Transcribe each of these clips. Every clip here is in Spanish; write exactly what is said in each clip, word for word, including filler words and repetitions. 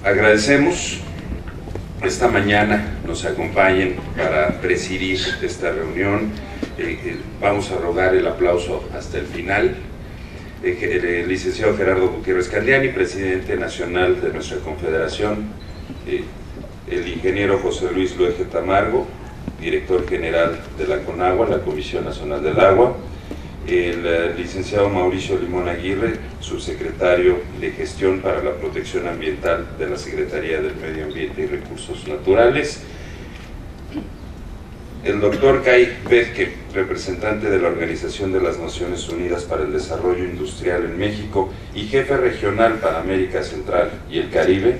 agradecemos que esta mañana nos acompañen para presidir esta reunión. Eh, eh, vamos a rogar el aplauso hasta el final. Eh, el, el licenciado Gerardo Gutiérrez Candiani, presidente nacional de nuestra confederación, eh, el ingeniero José Luis Luege Tamargo, director general de la CONAGUA, la Comisión Nacional del Agua, el uh, licenciado Mauricio Limón Aguirre, subsecretario de Gestión para la Protección Ambiental de la Secretaría del Medio Ambiente y Recursos Naturales, el doctor Kai Bethke, representante de la Organización de las Naciones Unidas para el Desarrollo Industrial en México y jefe regional para América Central y el Caribe,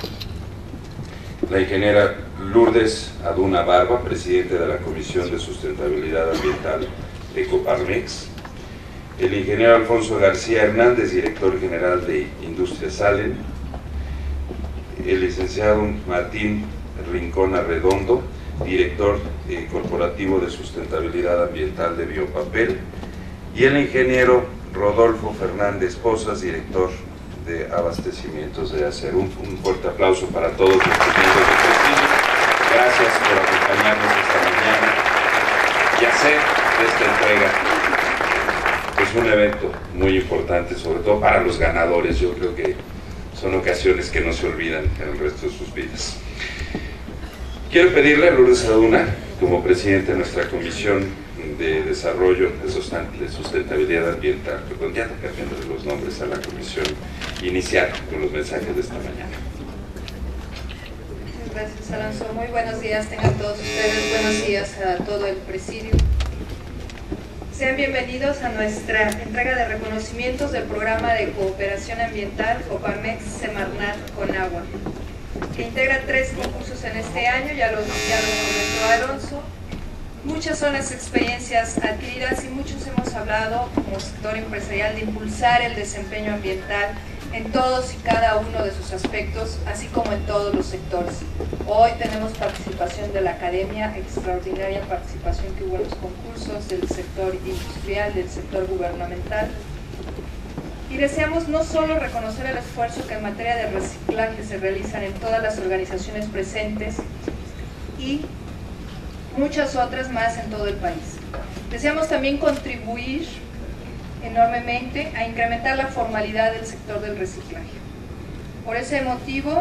la ingeniera Lourdes Aduna Barba, presidente de la Comisión de Sustentabilidad Ambiental de Coparmex, el ingeniero Alfonso García Hernández, director general de Industria Salen, el licenciado Martín Rincón Arredondo, director eh, corporativo de Sustentabilidad Ambiental de Biopapel, y el ingeniero Rodolfo Fernández Posas, director de Abastecimientos de Acero. Un, un fuerte aplauso para todos los miembros del presidio. Gracias por acompañarnos esta mañana y hacer esta entrega. Es un evento muy importante, sobre todo para los ganadores. Yo creo que son ocasiones que no se olvidan en el resto de sus vidas. Quiero pedirle a Lourdes Aduna, como presidente de nuestra Comisión de Desarrollo de Sustentabilidad Ambiental, perdón, ya está cambiando los nombres a la comisión, iniciar con los mensajes de esta mañana. Muchas gracias, Alonso. Muy buenos días tengan todos ustedes, buenos días a todo el presidio. Sean bienvenidos a nuestra entrega de reconocimientos del Programa de Cooperación Ambiental Coparmex Semarnat Conagua, que integra tres concursos en este año, ya lo, ya lo comentó Alonso. Muchas son las experiencias adquiridas y muchos hemos hablado como sector empresarial de impulsar el desempeño ambiental en todos y cada uno de sus aspectos, así como en todos los sectores. Hoy tenemos participación de la academia, extraordinaria participación que hubo en los concursos, del sector industrial, del sector gubernamental. Y deseamos no solo reconocer el esfuerzo que en materia de reciclaje se realizan en todas las organizaciones presentes y muchas otras más en todo el país. Deseamos también contribuir enormemente a incrementar la formalidad del sector del reciclaje. Por ese motivo,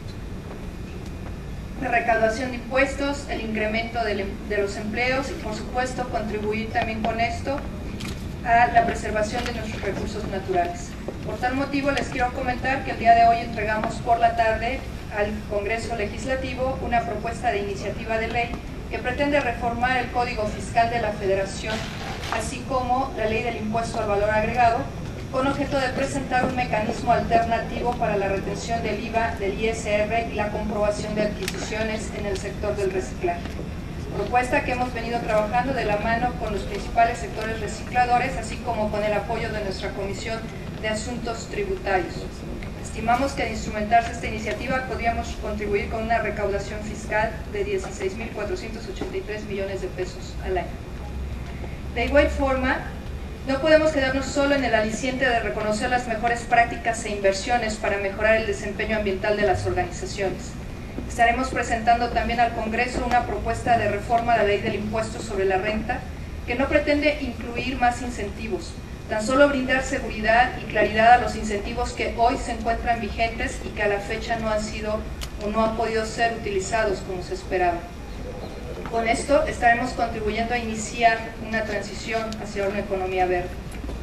la recaudación de impuestos, el incremento de, de los empleos y, por supuesto, contribuir también con esto a la preservación de nuestros recursos naturales. Por tal motivo, les quiero comentar que el día de hoy entregamos por la tarde al Congreso Legislativo una propuesta de iniciativa de ley que pretende reformar el Código Fiscal de la Federación, así como la Ley del Impuesto al Valor Agregado, con objeto de presentar un mecanismo alternativo para la retención del I V A, del I S R y la comprobación de adquisiciones en el sector del reciclaje. Propuesta que hemos venido trabajando de la mano con los principales sectores recicladores, así como con el apoyo de nuestra Comisión de Asuntos Tributarios. Estimamos que de instrumentarse esta iniciativa podríamos contribuir con una recaudación fiscal de dieciséis mil cuatrocientos ochenta y tres millones de pesos al año. De igual forma, no podemos quedarnos solo en el aliciente de reconocer las mejores prácticas e inversiones para mejorar el desempeño ambiental de las organizaciones. Estaremos presentando también al Congreso una propuesta de reforma de la Ley del Impuesto sobre la Renta que no pretende incluir más incentivos, tan solo brindar seguridad y claridad a los incentivos que hoy se encuentran vigentes y que a la fecha no han sido o no han podido ser utilizados como se esperaba. Con esto estaremos contribuyendo a iniciar una transición hacia una economía verde.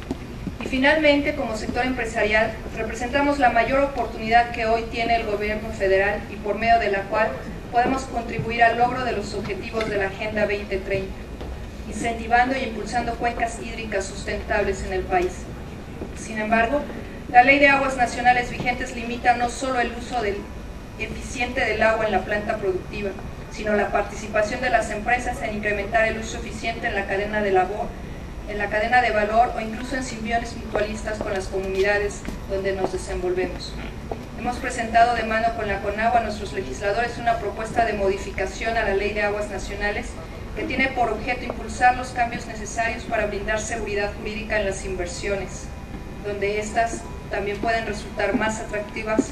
Y finalmente, como sector empresarial, representamos la mayor oportunidad que hoy tiene el gobierno federal y por medio de la cual podemos contribuir al logro de los objetivos de la Agenda veinte treinta, incentivando y impulsando cuencas hídricas sustentables en el país. Sin embargo, la Ley de Aguas Nacionales vigentes limita no solo el uso del, eficiente del agua en la planta productiva, sino la participación de las empresas en incrementar el uso eficiente en la cadena de labor, en la cadena de valor o incluso en simbiosis mutualistas con las comunidades donde nos desenvolvemos. Hemos presentado de mano con la CONAGUA a nuestros legisladores una propuesta de modificación a la Ley de Aguas Nacionales que tiene por objeto impulsar los cambios necesarios para brindar seguridad jurídica en las inversiones, donde éstas también pueden resultar más atractivas y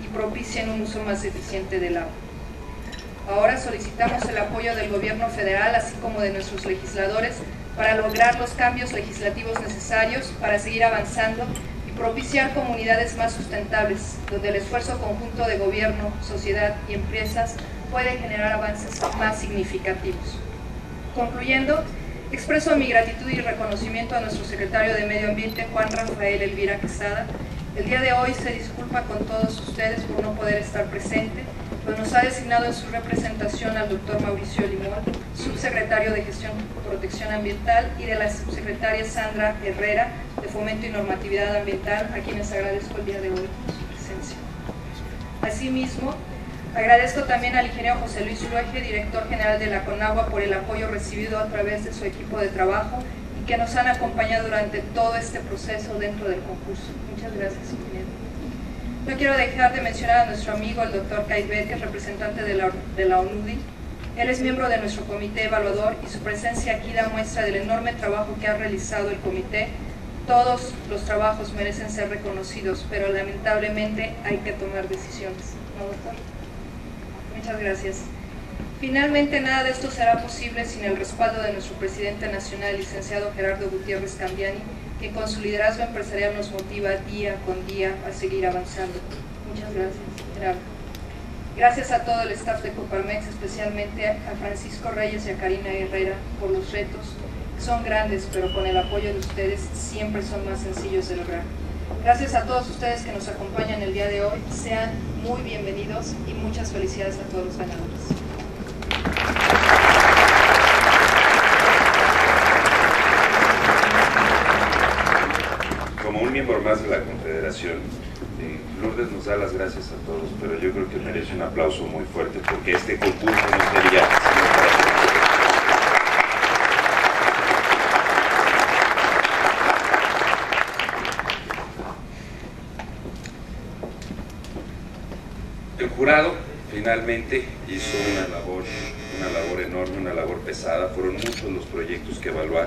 propicien un uso más eficiente del agua. Ahora solicitamos el apoyo del Gobierno federal, así como de nuestros legisladores, para lograr los cambios legislativos necesarios para seguir avanzando y propiciar comunidades más sustentables, donde el esfuerzo conjunto de gobierno, sociedad y empresas puede generar avances más significativos. Concluyendo, expreso mi gratitud y reconocimiento a nuestro secretario de Medio Ambiente, Juan Rafael Elvira Quesada. El día de hoy se disculpa con todos ustedes por no poder estar presente, pues nos ha designado en su representación al doctor Mauricio Limón, subsecretario de Gestión y Protección Ambiental, y de la subsecretaria Sandra Herrera, de Fomento y Normatividad Ambiental, a quienes agradezco el día de hoy su presencia. Asimismo, agradezco también al ingeniero José Luis Luege, director general de la CONAGUA, por el apoyo recibido a través de su equipo de trabajo y que nos han acompañado durante todo este proceso dentro del concurso. Muchas gracias, ingeniero. No quiero dejar de mencionar a nuestro amigo, el doctor Kai Becker, representante de la, de la ONUDI. Él es miembro de nuestro comité evaluador y su presencia aquí da muestra del enorme trabajo que ha realizado el comité. Todos los trabajos merecen ser reconocidos, pero lamentablemente hay que tomar decisiones. ¿No, doctor? Muchas gracias. Finalmente, nada de esto será posible sin el respaldo de nuestro presidente nacional, licenciado Gerardo Gutiérrez Cambiani, que con su liderazgo empresarial nos motiva día con día a seguir avanzando. Muchas gracias, Gerardo. Gracias a todo el staff de Coparmex, especialmente a Francisco Reyes y a Karina Herrera por los retos, que son grandes, pero con el apoyo de ustedes siempre son más sencillos de lograr. Gracias a todos ustedes que nos acompañan el día de hoy. Sean muy bienvenidos y muchas felicidades a todos los ganadores. Como un miembro más de la Confederación, eh, Lourdes nos da las gracias a todos, pero yo creo que merece un aplauso muy fuerte porque este concurso no sería sino para... El jurado finalmente hizo una labor, una labor enorme, una labor pesada. Fueron muchos los proyectos que evaluar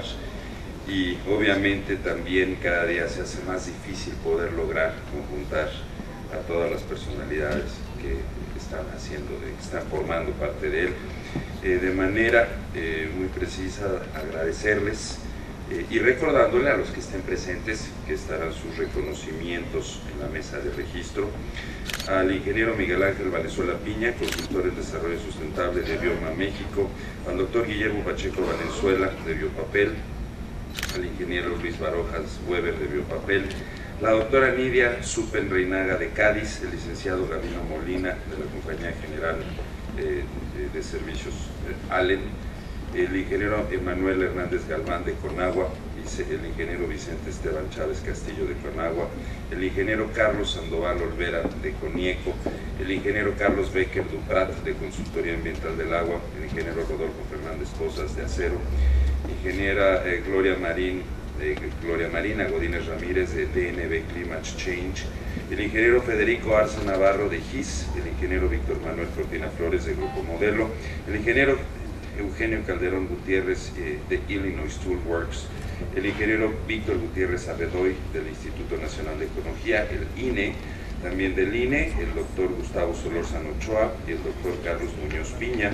y obviamente también cada día se hace más difícil poder lograr conjuntar a todas las personalidades que están haciendo, de, que están formando parte de él. Eh, de manera eh, muy precisa agradecerles eh, y recordándole a los que estén presentes que estarán sus reconocimientos en la mesa de registro, al ingeniero Miguel Ángel Valenzuela Piña, consultor en desarrollo sustentable de Bioma México, al doctor Guillermo Pacheco Valenzuela de Biopapel, al ingeniero Luis Barojas Weber de Biopapel, la doctora Nidia Supen Reinaga de Cádiz, el licenciado Gabino Molina de la Compañía General eh, de, de Servicios eh, Allen, el ingeniero Emanuel Hernández Galván de Conagua, el ingeniero Vicente Esteban Chávez Castillo de Conagua, el ingeniero Carlos Sandoval Olvera de Conieco, el ingeniero Carlos Becker Duprat de Consultoría Ambiental del Agua, el ingeniero Rodolfo Fernández Posas de Acero, ingeniera eh, Gloria Marín, eh, Gloria Marina Godínez Ramírez de D N B Climate Change, el ingeniero Federico Arce Navarro de G I S, el ingeniero Víctor Manuel Cortina Flores de Grupo Modelo, el ingeniero Eugenio Calderón Gutiérrez eh, de Illinois Toolworks, el ingeniero Víctor Gutiérrez Arredoy del Instituto Nacional de Ecología, el I N E, también del I N E, el doctor Gustavo Solórzano Ochoa y el doctor Carlos Muñoz Piña,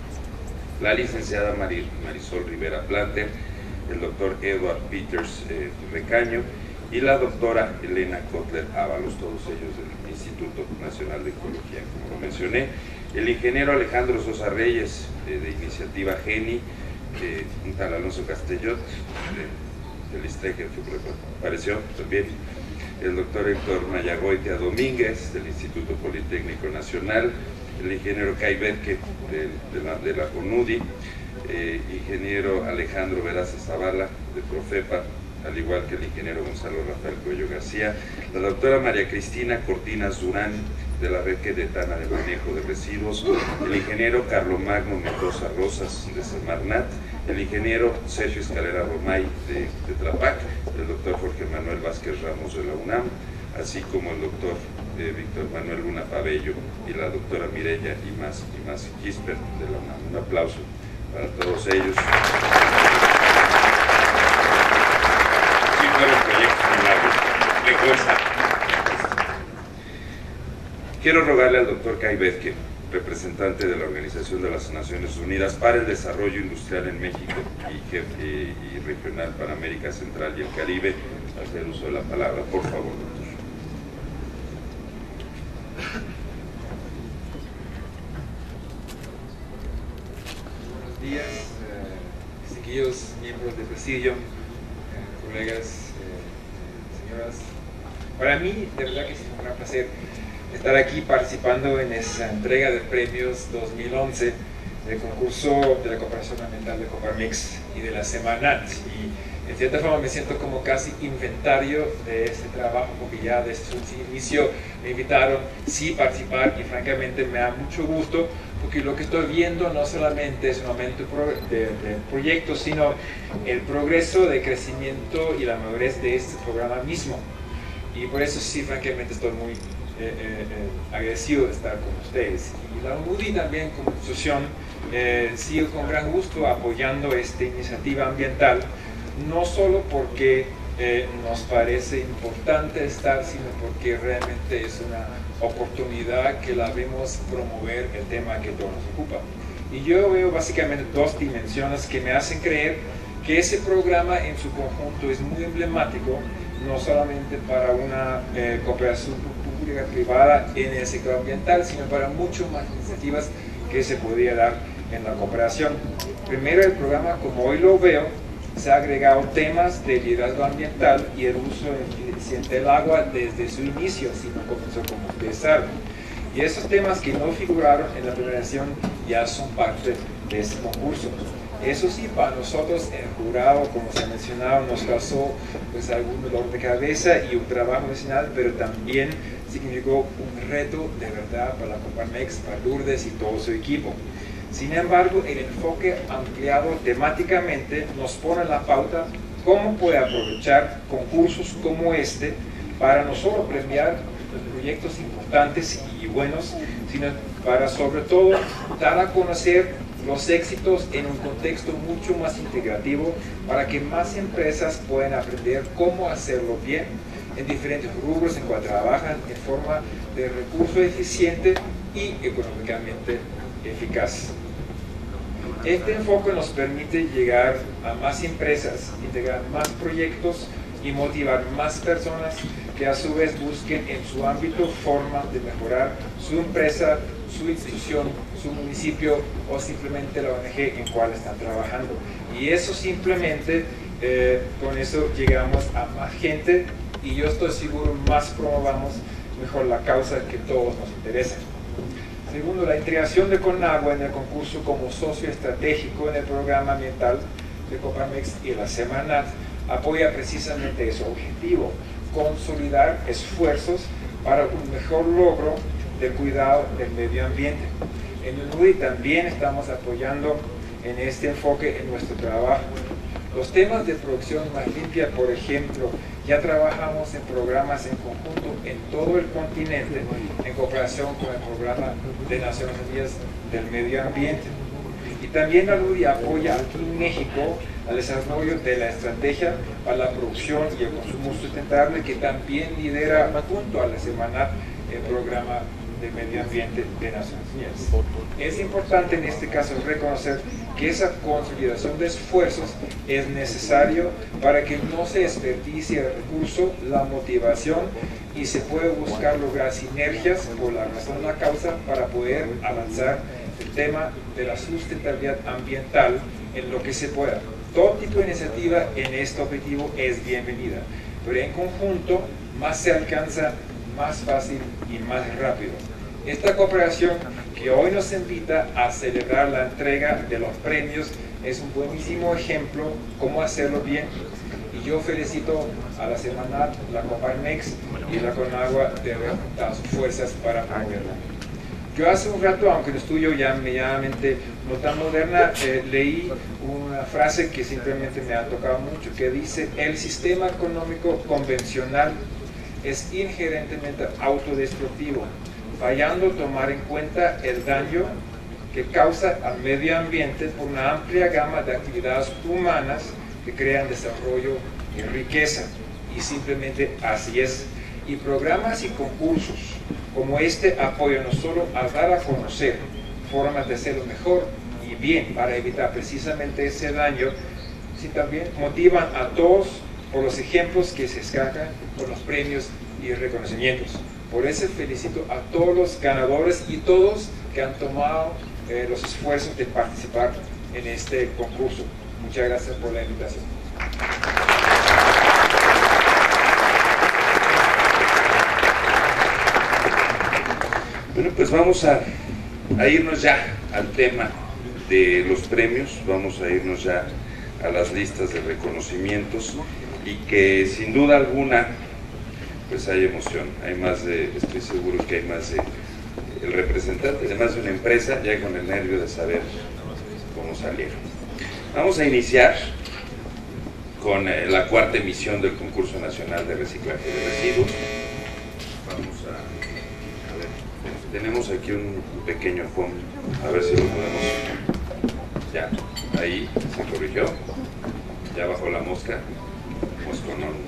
la licenciada Maris, Marisol Rivera Planter, el doctor Edward Peters eh, Recaño y la doctora Elena Kotler Ábalos, todos ellos del Instituto Nacional de Ecología, como lo mencioné, el ingeniero Alejandro Sosa Reyes eh, de Iniciativa Geni, eh, un tal Alonso Castellot de, del ISTEC, que apareció también, el doctor Héctor Mayagoitia Domínguez del Instituto Politécnico Nacional, el ingeniero Kai Betke de, de, la, de la ONUDI, eh, ingeniero Alejandro Veraza Zavala de Profepa, al igual que el ingeniero Gonzalo Rafael Cuello García, la doctora María Cristina Cortinas Durán de la Red Queretana de Manejo de Residuos, el ingeniero Carlomagno Mendoza Rosas de Semarnat, el ingeniero Sergio Escalera Romay de, de Tlapac, el doctor Jorge Manuel Vázquez Ramos de la UNAM, así como el doctor eh, Víctor Manuel Luna Pabello y la doctora Mireya Imaz Imaz Gisper de la UNAM. Un aplauso para todos ellos. Sí, fueron proyectos muy largos. Quiero rogarle al doctor Kai Bethke, representante de la Organización de las Naciones Unidas para el Desarrollo Industrial en México y, jefe, y regional para América Central y el Caribe, hacer uso de la palabra. Por favor, doctor. Buenos días, eh, distinguidos miembros del presidio, eh, colegas, eh, señoras. Para mí, de verdad que es un gran placer estar aquí participando en esa entrega de premios dos mil once del concurso de la cooperación ambiental de Coparmex y de la Semanat. Y en cierta forma me siento como casi inventario de este trabajo, porque ya desde su inicio me invitaron sí participar y francamente me da mucho gusto, porque lo que estoy viendo no solamente es un aumento de, de proyectos, sino el progreso de crecimiento y la madurez de este programa mismo. Y por eso sí, francamente estoy muy Eh, eh, eh, agradecido de estar con ustedes. Y la UNUDI también como institución eh, sigue con gran gusto apoyando esta iniciativa ambiental, no solo porque eh, nos parece importante estar, sino porque realmente es una oportunidad que la vemos promover el tema que todos nos ocupa. Y yo veo básicamente dos dimensiones que me hacen creer que ese programa en su conjunto es muy emblemático, no solamente para una eh, cooperación pública privada en el sector ambiental, sino para muchas más iniciativas que se podría dar en la cooperación. Primero, el programa, como hoy lo veo, se ha agregado temas de liderazgo ambiental y el uso eficiente del agua desde su inicio, así no comenzó como ustedes saben. Y esos temas que no figuraron en la primera edición ya son parte de este concurso. Eso sí, para nosotros el jurado, como se ha mencionado, nos causó pues, algún dolor de cabeza y un trabajo adicional, pero también significó un reto de verdad para la Coparmex, para Lourdes y todo su equipo. Sin embargo, el enfoque ampliado temáticamente nos pone la pauta cómo puede aprovechar concursos como este para no solo premiar proyectos importantes y buenos, sino para sobre todo dar a conocer los éxitos en un contexto mucho más integrativo para que más empresas puedan aprender cómo hacerlo bien en diferentes rubros en cuales trabajan en forma de recurso eficiente y económicamente eficaz. Este enfoque nos permite llegar a más empresas, integrar más proyectos y motivar más personas que a su vez busquen en su ámbito forma de mejorar su empresa, su institución, su municipio o simplemente la O N G en cual están trabajando. Y eso simplemente, eh, con eso llegamos a más gente y yo estoy seguro más promovamos mejor la causa que todos nos interesa. Segundo, la integración de Conagua en el concurso como socio estratégico en el programa ambiental de Coparmex y la Semanat apoya precisamente ese objetivo, consolidar esfuerzos para un mejor logro del cuidado del medio ambiente. En el UNUDI también estamos apoyando en este enfoque en nuestro trabajo. Los temas de producción más limpia, por ejemplo, ya trabajamos en programas en conjunto en todo el continente en cooperación con el Programa de Naciones Unidas del Medio Ambiente. Y también la UNUDI apoya aquí en México al desarrollo de la estrategia para la producción y el consumo sustentable, que también lidera junto a la Semanat el programa de medio ambiente de Naciones Unidas. Es importante en este caso reconocer que esa consolidación de esfuerzos es necesario para que no se desperdicie el recurso, la motivación y se puede buscar lograr sinergias por la razón de la causa para poder avanzar el tema de la sustentabilidad ambiental en lo que se pueda. Todo tipo de iniciativa en este objetivo es bienvenida, pero en conjunto más se alcanza, más fácil y más rápido. Esta cooperación que hoy nos invita a celebrar la entrega de los premios es un buenísimo ejemplo cómo hacerlo bien, y yo felicito a la Semanat, la Coparmex y la Conagua de haber juntado sus fuerzas para promoverla. Yo hace un rato, aunque el estudio ya medianamente no tan moderna, eh, leí una frase que simplemente me ha tocado mucho, que dice: el sistema económico convencional es inherentemente autodestructivo, fallando tomar en cuenta el daño que causa al medio ambiente por una amplia gama de actividades humanas que crean desarrollo y riqueza. Y simplemente así es. Y programas y concursos como este apoyo no solo a dar a conocer formas de hacerlo mejor y bien para evitar precisamente ese daño, sino también motivan a todos por los ejemplos que se sacan con los premios y reconocimientos. Por eso felicito a todos los ganadores y todos que han tomado eh, los esfuerzos de participar en este concurso. Muchas gracias por la invitación. Bueno, pues vamos a, a irnos ya al tema de los premios, vamos a irnos ya a las listas de reconocimientos, y que sin duda alguna pues hay emoción, hay más de, estoy seguro que hay más de, el representante de más de una empresa ya con el nervio de saber cómo salieron. Vamos a iniciar con eh, la cuarta emisión del Concurso Nacional de Reciclaje de Residuos. Vamos a, a ver, tenemos aquí un pequeño fondo, a ver si lo podemos, ya, ahí se corrigió, ya bajó la mosca, mosconón.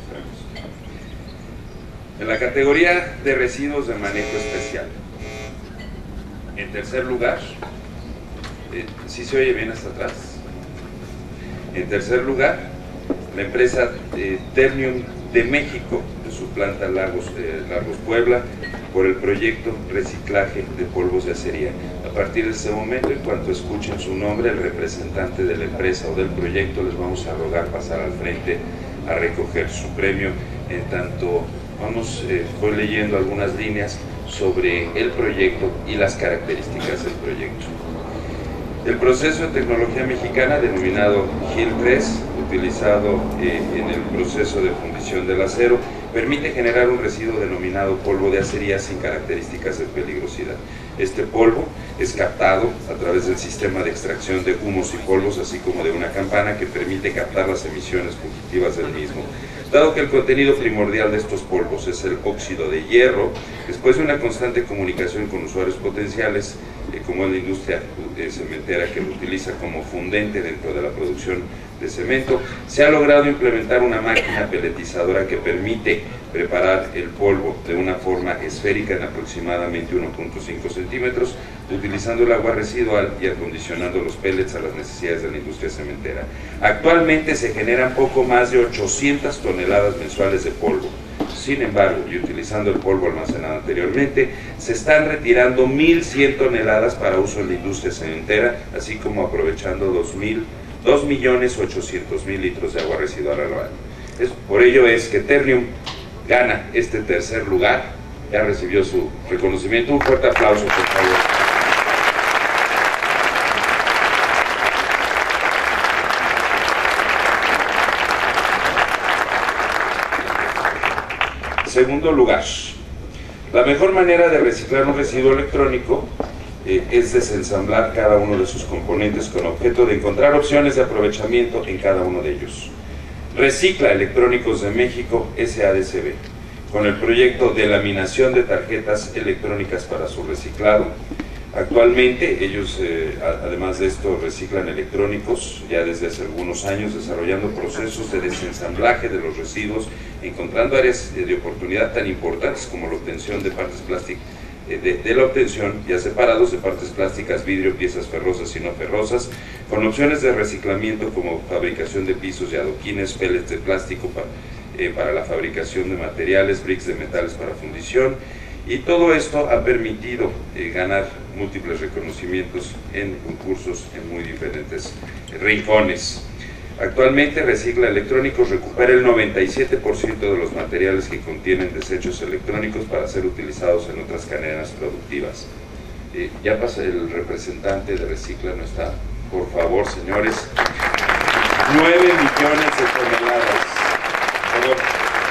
En la categoría de residuos de manejo especial, en tercer lugar, eh, ¿sí se oye bien hasta atrás? En tercer lugar, la empresa eh, Ternium de México, de su planta Lagos, eh, Lagos Puebla, por el proyecto Reciclaje de Polvos de Acería. A partir de ese momento, en cuanto escuchen su nombre, el representante de la empresa o del proyecto, les vamos a rogar pasar al frente a recoger su premio. En tanto, vamos, eh, voy leyendo algunas líneas sobre el proyecto y las características del proyecto. El proceso de tecnología mexicana denominado G I L tres, utilizado eh, en el proceso de fundición del acero, permite generar un residuo denominado polvo de acería sin características de peligrosidad. Este polvo es captado a través del sistema de extracción de humos y polvos, así como de una campana que permite captar las emisiones fugitivas del mismo. Dado que el contenido primordial de estos polvos es el óxido de hierro, después de una constante comunicación con usuarios potenciales, eh, como es la industria eh, cementera que lo utiliza como fundente dentro de la producción de cemento, se ha logrado implementar una máquina peletizadora que permite preparar el polvo de una forma esférica en aproximadamente uno punto cinco centímetros, utilizando el agua residual y acondicionando los pellets a las necesidades de la industria cementera. Actualmente se generan poco más de ochocientas toneladas mensuales de polvo. Sin embargo, y utilizando el polvo almacenado anteriormente, se están retirando mil cien toneladas para uso en la industria cementera, así como aprovechando dos millones ochocientos mil litros de agua residual al año. Es, por ello es que Ternium gana este tercer lugar, ya recibió su reconocimiento. Un fuerte aplauso, por favor. Segundo lugar, la mejor manera de reciclar un residuo electrónico eh, es desensamblar cada uno de sus componentes con objeto de encontrar opciones de aprovechamiento en cada uno de ellos. Recicla Electrónicos de México S A D C B, con el proyecto de laminación de tarjetas electrónicas para su reciclado. Actualmente ellos, eh, además de esto, reciclan electrónicos ya desde hace algunos años, desarrollando procesos de desensamblaje de los residuos, encontrando áreas de oportunidad tan importantes como la obtención de partes plásticas, eh, de, de la obtención ya separados de partes plásticas, vidrio, piezas ferrosas y no ferrosas, con opciones de reciclamiento como fabricación de pisos y adoquines, pellets de plástico para, eh, para la fabricación de materiales, bricks de metales para fundición. Y todo esto ha permitido eh, ganar múltiples reconocimientos en concursos en muy diferentes eh, rincones. Actualmente Recicla Electrónicos recupera el noventa y siete por ciento de los materiales que contienen desechos electrónicos para ser utilizados en otras cadenas productivas. Eh, ya pasa el representante de Recicla, ¿no está? Por favor, señores. nueve millones de toneladas. Por favor.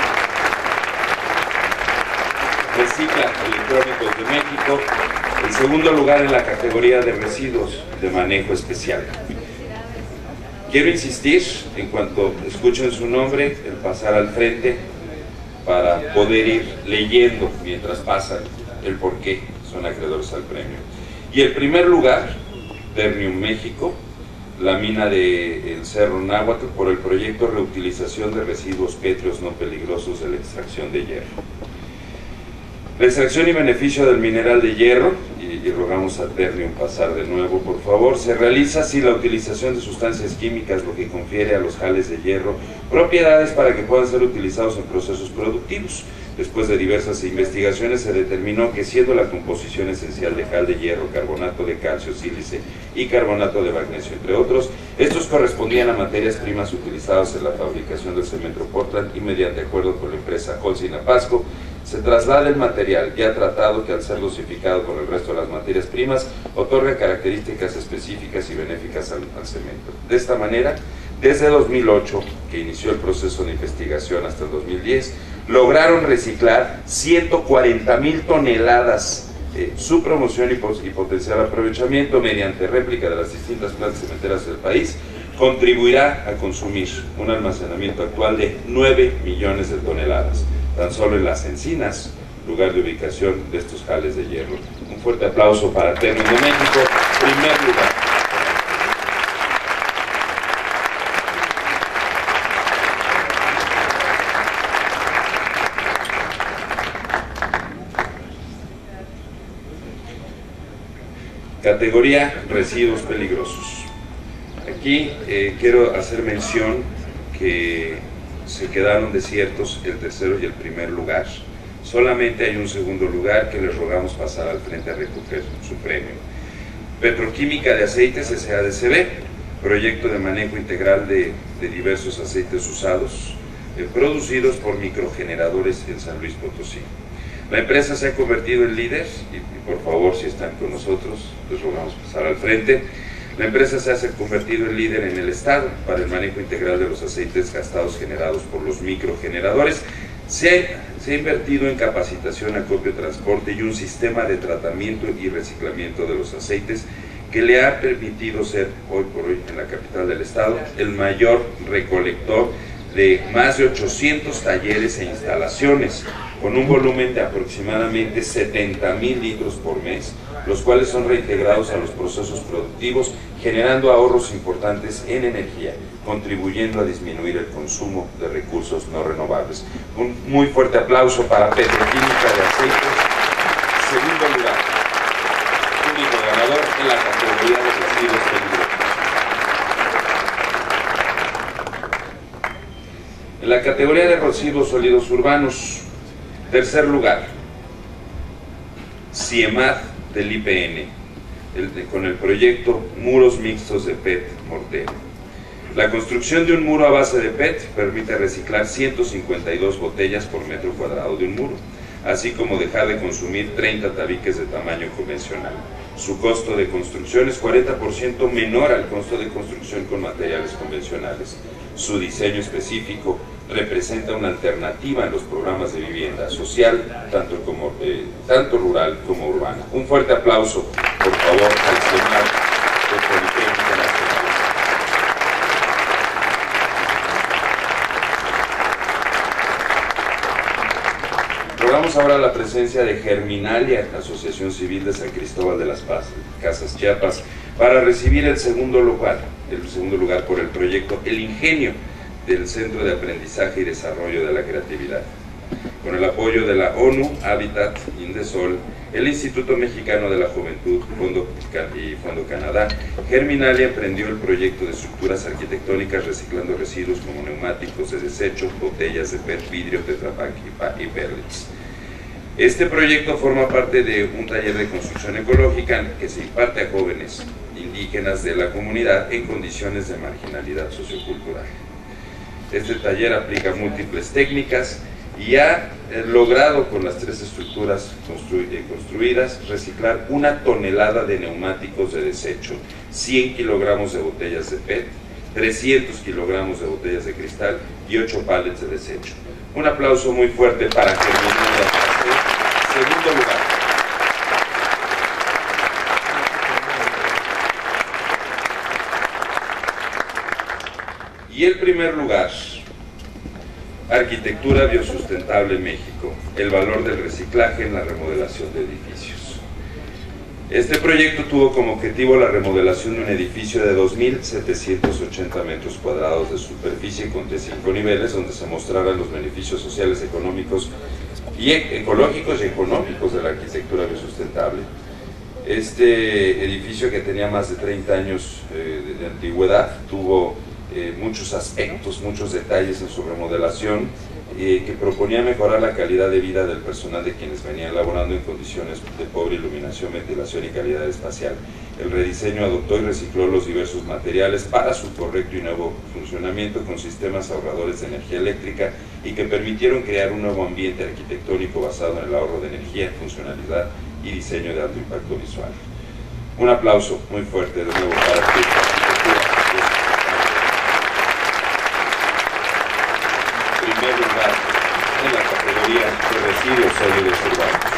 Recicla Electrónicos de México, en segundo lugar en la categoría de residuos de manejo especial. Quiero insistir, en cuanto escuchen su nombre, el pasar al frente para poder ir leyendo mientras pasan el por qué son acreedores al premio. Y el primer lugar, Ternium México, la mina del Cerro Náhuatl, por el proyecto Reutilización de Residuos Pétreos No Peligrosos de la Extracción de Hierro. La extracción y beneficio del mineral de hierro, y, y rogamos a Ternium pasar de nuevo por favor, se realiza sin la utilización de sustancias químicas, lo que confiere a los jales de hierro propiedades para que puedan ser utilizados en procesos productivos. Después de diversas investigaciones se determinó que, siendo la composición esencial de jal de hierro, carbonato de calcio, sílice y carbonato de magnesio, entre otros, estos correspondían a materias primas utilizadas en la fabricación del cemento Portland, y mediante acuerdo con la empresa Holcim Apasco se traslada el material ya tratado, que al ser dosificado con el resto de las materias primas otorga características específicas y benéficas al, al cemento. De esta manera, desde dos mil ocho, que inició el proceso de investigación, hasta el dos mil diez, lograron reciclar ciento cuarenta mil toneladas. Eh, su promoción y, pos y potencial aprovechamiento mediante réplica de las distintas plantas cementeras del país contribuirá a consumir un almacenamiento actual de nueve millones de toneladas, tan solo en Las Encinas, lugar de ubicación de estos jales de hierro. Un fuerte aplauso para Ternium de México, primer lugar. Categoría residuos peligrosos. Aquí eh, quiero hacer mención que se quedaron desiertos el tercero y el primer lugar. Solamente hay un segundo lugar que les rogamos pasar al frente a recoger su premio. Petroquímica de Aceites S A D C B, proyecto de manejo integral de, de diversos aceites usados, eh, producidos por microgeneradores en San Luis Potosí. La empresa se ha convertido en líder, y, y por favor, si están con nosotros, les rogamos pasar al frente. La empresa se ha convertido en líder en el estado para el manejo integral de los aceites gastados generados por los microgeneradores. Se ha, se ha invertido en capacitación, acopio, transporte y un sistema de tratamiento y reciclamiento de los aceites que le ha permitido ser, hoy por hoy, en la capital del estado, el mayor recolector de más de ochocientos talleres e instalaciones, con un volumen de aproximadamente setenta mil litros por mes, los cuales son reintegrados a los procesos productivos, generando ahorros importantes en energía, contribuyendo a disminuir el consumo de recursos no renovables. Un muy fuerte aplauso para Petroquímica de Aceites, segundo lugar, único ganador en la categoría de residuos peligrosos. En la categoría de residuos sólidos urbanos, tercer lugar, CIEMAD del I P N, el de, con el proyecto Muros Mixtos de P E T Mortero. La construcción de un muro a base de P E T permite reciclar ciento cincuenta y dos botellas por metro cuadrado de un muro, así como dejar de consumir treinta tabiques de tamaño convencional. Su costo de construcción es cuarenta por ciento menor al costo de construcción con materiales convencionales. Su diseño específico representa una alternativa en los programas de vivienda social, tanto, como, eh, tanto rural como urbana. Un fuerte aplauso, por favor, al CIEMAD de Politécnica Nacional. Rogamos ahora la presencia de Germinalia, Asociación Civil de San Cristóbal de las Paz, Casas Chiapas, para recibir el segundo lugar, el segundo lugar por el proyecto El Ingenio del Centro de Aprendizaje y Desarrollo de la Creatividad. Con el apoyo de la ONU, Habitat, Indesol, el Instituto Mexicano de la Juventud Fondo, y Fondo Canadá, Germinalia emprendió el proyecto de estructuras arquitectónicas reciclando residuos como neumáticos de desecho, botellas de P E T, vidrio, Tetra Pak y pellets. Este proyecto forma parte de un taller de construcción ecológica que se imparte a jóvenes indígenas de la comunidad en condiciones de marginalidad sociocultural. Este taller aplica múltiples técnicas y ha eh, logrado, con las tres estructuras constru eh, construidas, reciclar una tonelada de neumáticos de desecho, cien kilogramos de botellas de P E T, trescientos kilogramos de botellas de cristal y ocho pallets de desecho. Un aplauso muy fuerte para Germinalia. Segundo lugar. Y el primer lugar, Arquitectura Biosustentable México, el valor del reciclaje en la remodelación de edificios. Este proyecto tuvo como objetivo la remodelación de un edificio de dos mil setecientos ochenta metros cuadrados de superficie con cinco niveles, donde se mostraran los beneficios sociales, económicos y ecológicos y económicos de la arquitectura biosustentable. Este edificio, que tenía más de treinta años eh, de, de antigüedad, tuvo eh, muchos aspectos, muchos detalles en su remodelación, eh, que proponía mejorar la calidad de vida del personal de quienes venían laborando en condiciones de pobre iluminación, ventilación y calidad espacial. El rediseño adoptó y recicló los diversos materiales para su correcto y nuevo funcionamiento con sistemas ahorradores de energía eléctrica y que permitieron crear un nuevo ambiente arquitectónico basado en el ahorro de energía, funcionalidad y diseño de alto impacto visual. Un aplauso muy fuerte de nuevo para esta arquitectura. En primer lugar en la categoría de residuos sólidos urbanos.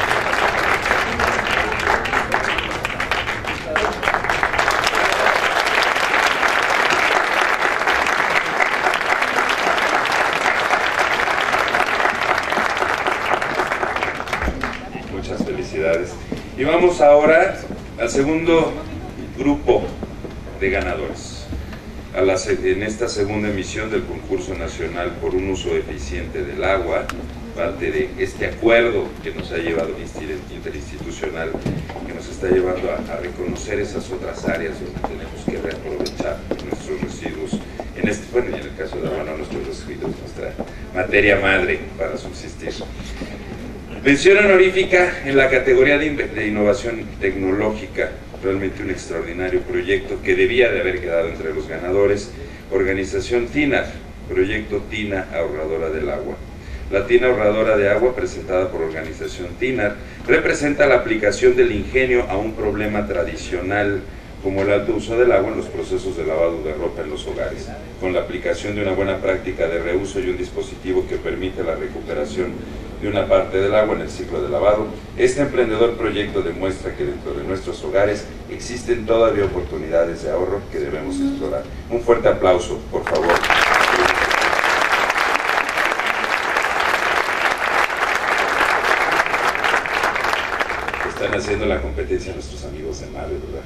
Muchas felicidades. Y vamos ahora al segundo grupo de ganadores, a la, en esta segunda emisión del concurso nacional por un uso eficiente del agua, parte de este acuerdo que nos ha llevado interinstitucional, que nos está llevando a, a reconocer esas otras áreas donde tenemos que reaprovechar nuestros residuos, en este, bueno, y en el caso de agua, no nuestros residuos, nuestra materia madre para subsistir. Mención honorífica en la categoría de, de innovación tecnológica, realmente un extraordinario proyecto que debía de haber quedado entre los ganadores. Organización TINAR, proyecto Tina Ahorradora del Agua. La Tina Ahorradora de Agua, presentada por Organización TINAR, representa la aplicación del ingenio a un problema tradicional como el alto uso del agua en los procesos de lavado de ropa en los hogares, con la aplicación de una buena práctica de reuso y un dispositivo que permite la recuperación de una parte del agua en el ciclo de lavado. Este emprendedor proyecto demuestra que dentro de nuestros hogares existen todavía oportunidades de ahorro que debemos explorar. Un fuerte aplauso, por favor. Están haciendo la competencia nuestros amigos de MAVE, ¿verdad?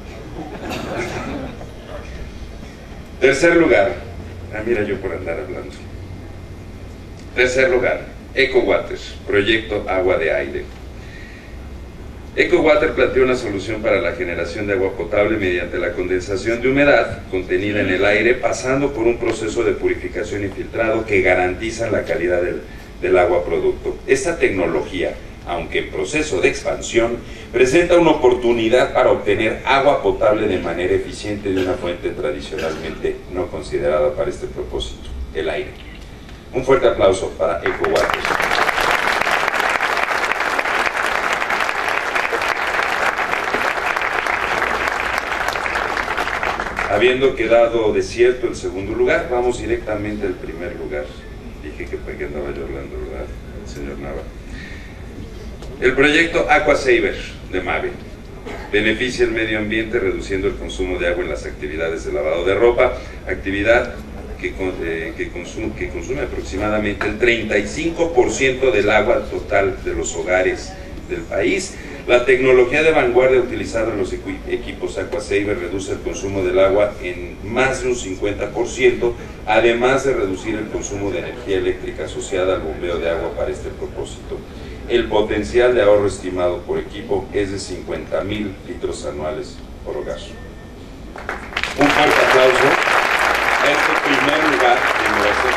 Tercer lugar, ah mira yo por andar hablando. Tercer lugar, EcoWater, proyecto Agua de Aire. EcoWater plantea una solución para la generación de agua potable mediante la condensación de humedad contenida en el aire, pasando por un proceso de purificación y filtrado que garantizan la calidad del, del agua producto. Esta tecnología, aunque en proceso de expansión, presenta una oportunidad para obtener agua potable de manera eficiente de una fuente tradicionalmente no considerada para este propósito, el aire. Un fuerte aplauso para EcoWater. Habiendo quedado desierto el segundo lugar, vamos directamente al primer lugar. Dije que para qué andaba yo hablando, ¿verdad, señor Nava? El proyecto AquaSaver de MAVE beneficia el medio ambiente reduciendo el consumo de agua en las actividades de lavado de ropa, actividad que, eh, que, consume, que consume aproximadamente el treinta y cinco por ciento del agua total de los hogares del país. La tecnología de vanguardia utilizada en los equipos AquaSaver reduce el consumo del agua en más de un cincuenta por ciento, además de reducir el consumo de energía eléctrica asociada al bombeo de agua para este propósito. El potencial de ahorro estimado por equipo es de cincuenta mil litros anuales por hogar. Un fuerte aplauso a este primer lugar de innovación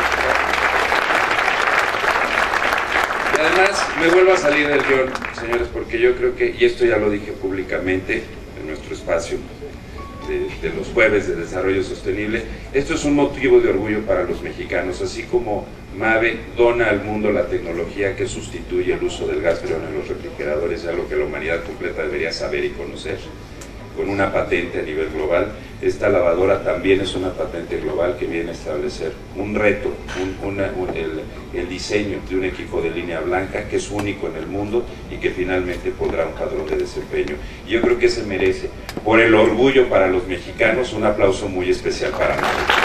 tecnológica. Y además me vuelvo a salir del guión, señores, porque yo creo que, y esto ya lo dije públicamente en nuestro espacio de, de los jueves de desarrollo sostenible, esto es un motivo de orgullo para los mexicanos, así como MAVE dona al mundo la tecnología que sustituye el uso del gas freón en los refrigeradores, algo que la humanidad completa debería saber y conocer, con una patente a nivel global. Esta lavadora también es una patente global que viene a establecer un reto, un, una, un, el, el diseño de un equipo de línea blanca que es único en el mundo y que finalmente pondrá un padrón de desempeño. Y yo creo que se merece, por el orgullo para los mexicanos, un aplauso muy especial para nosotros.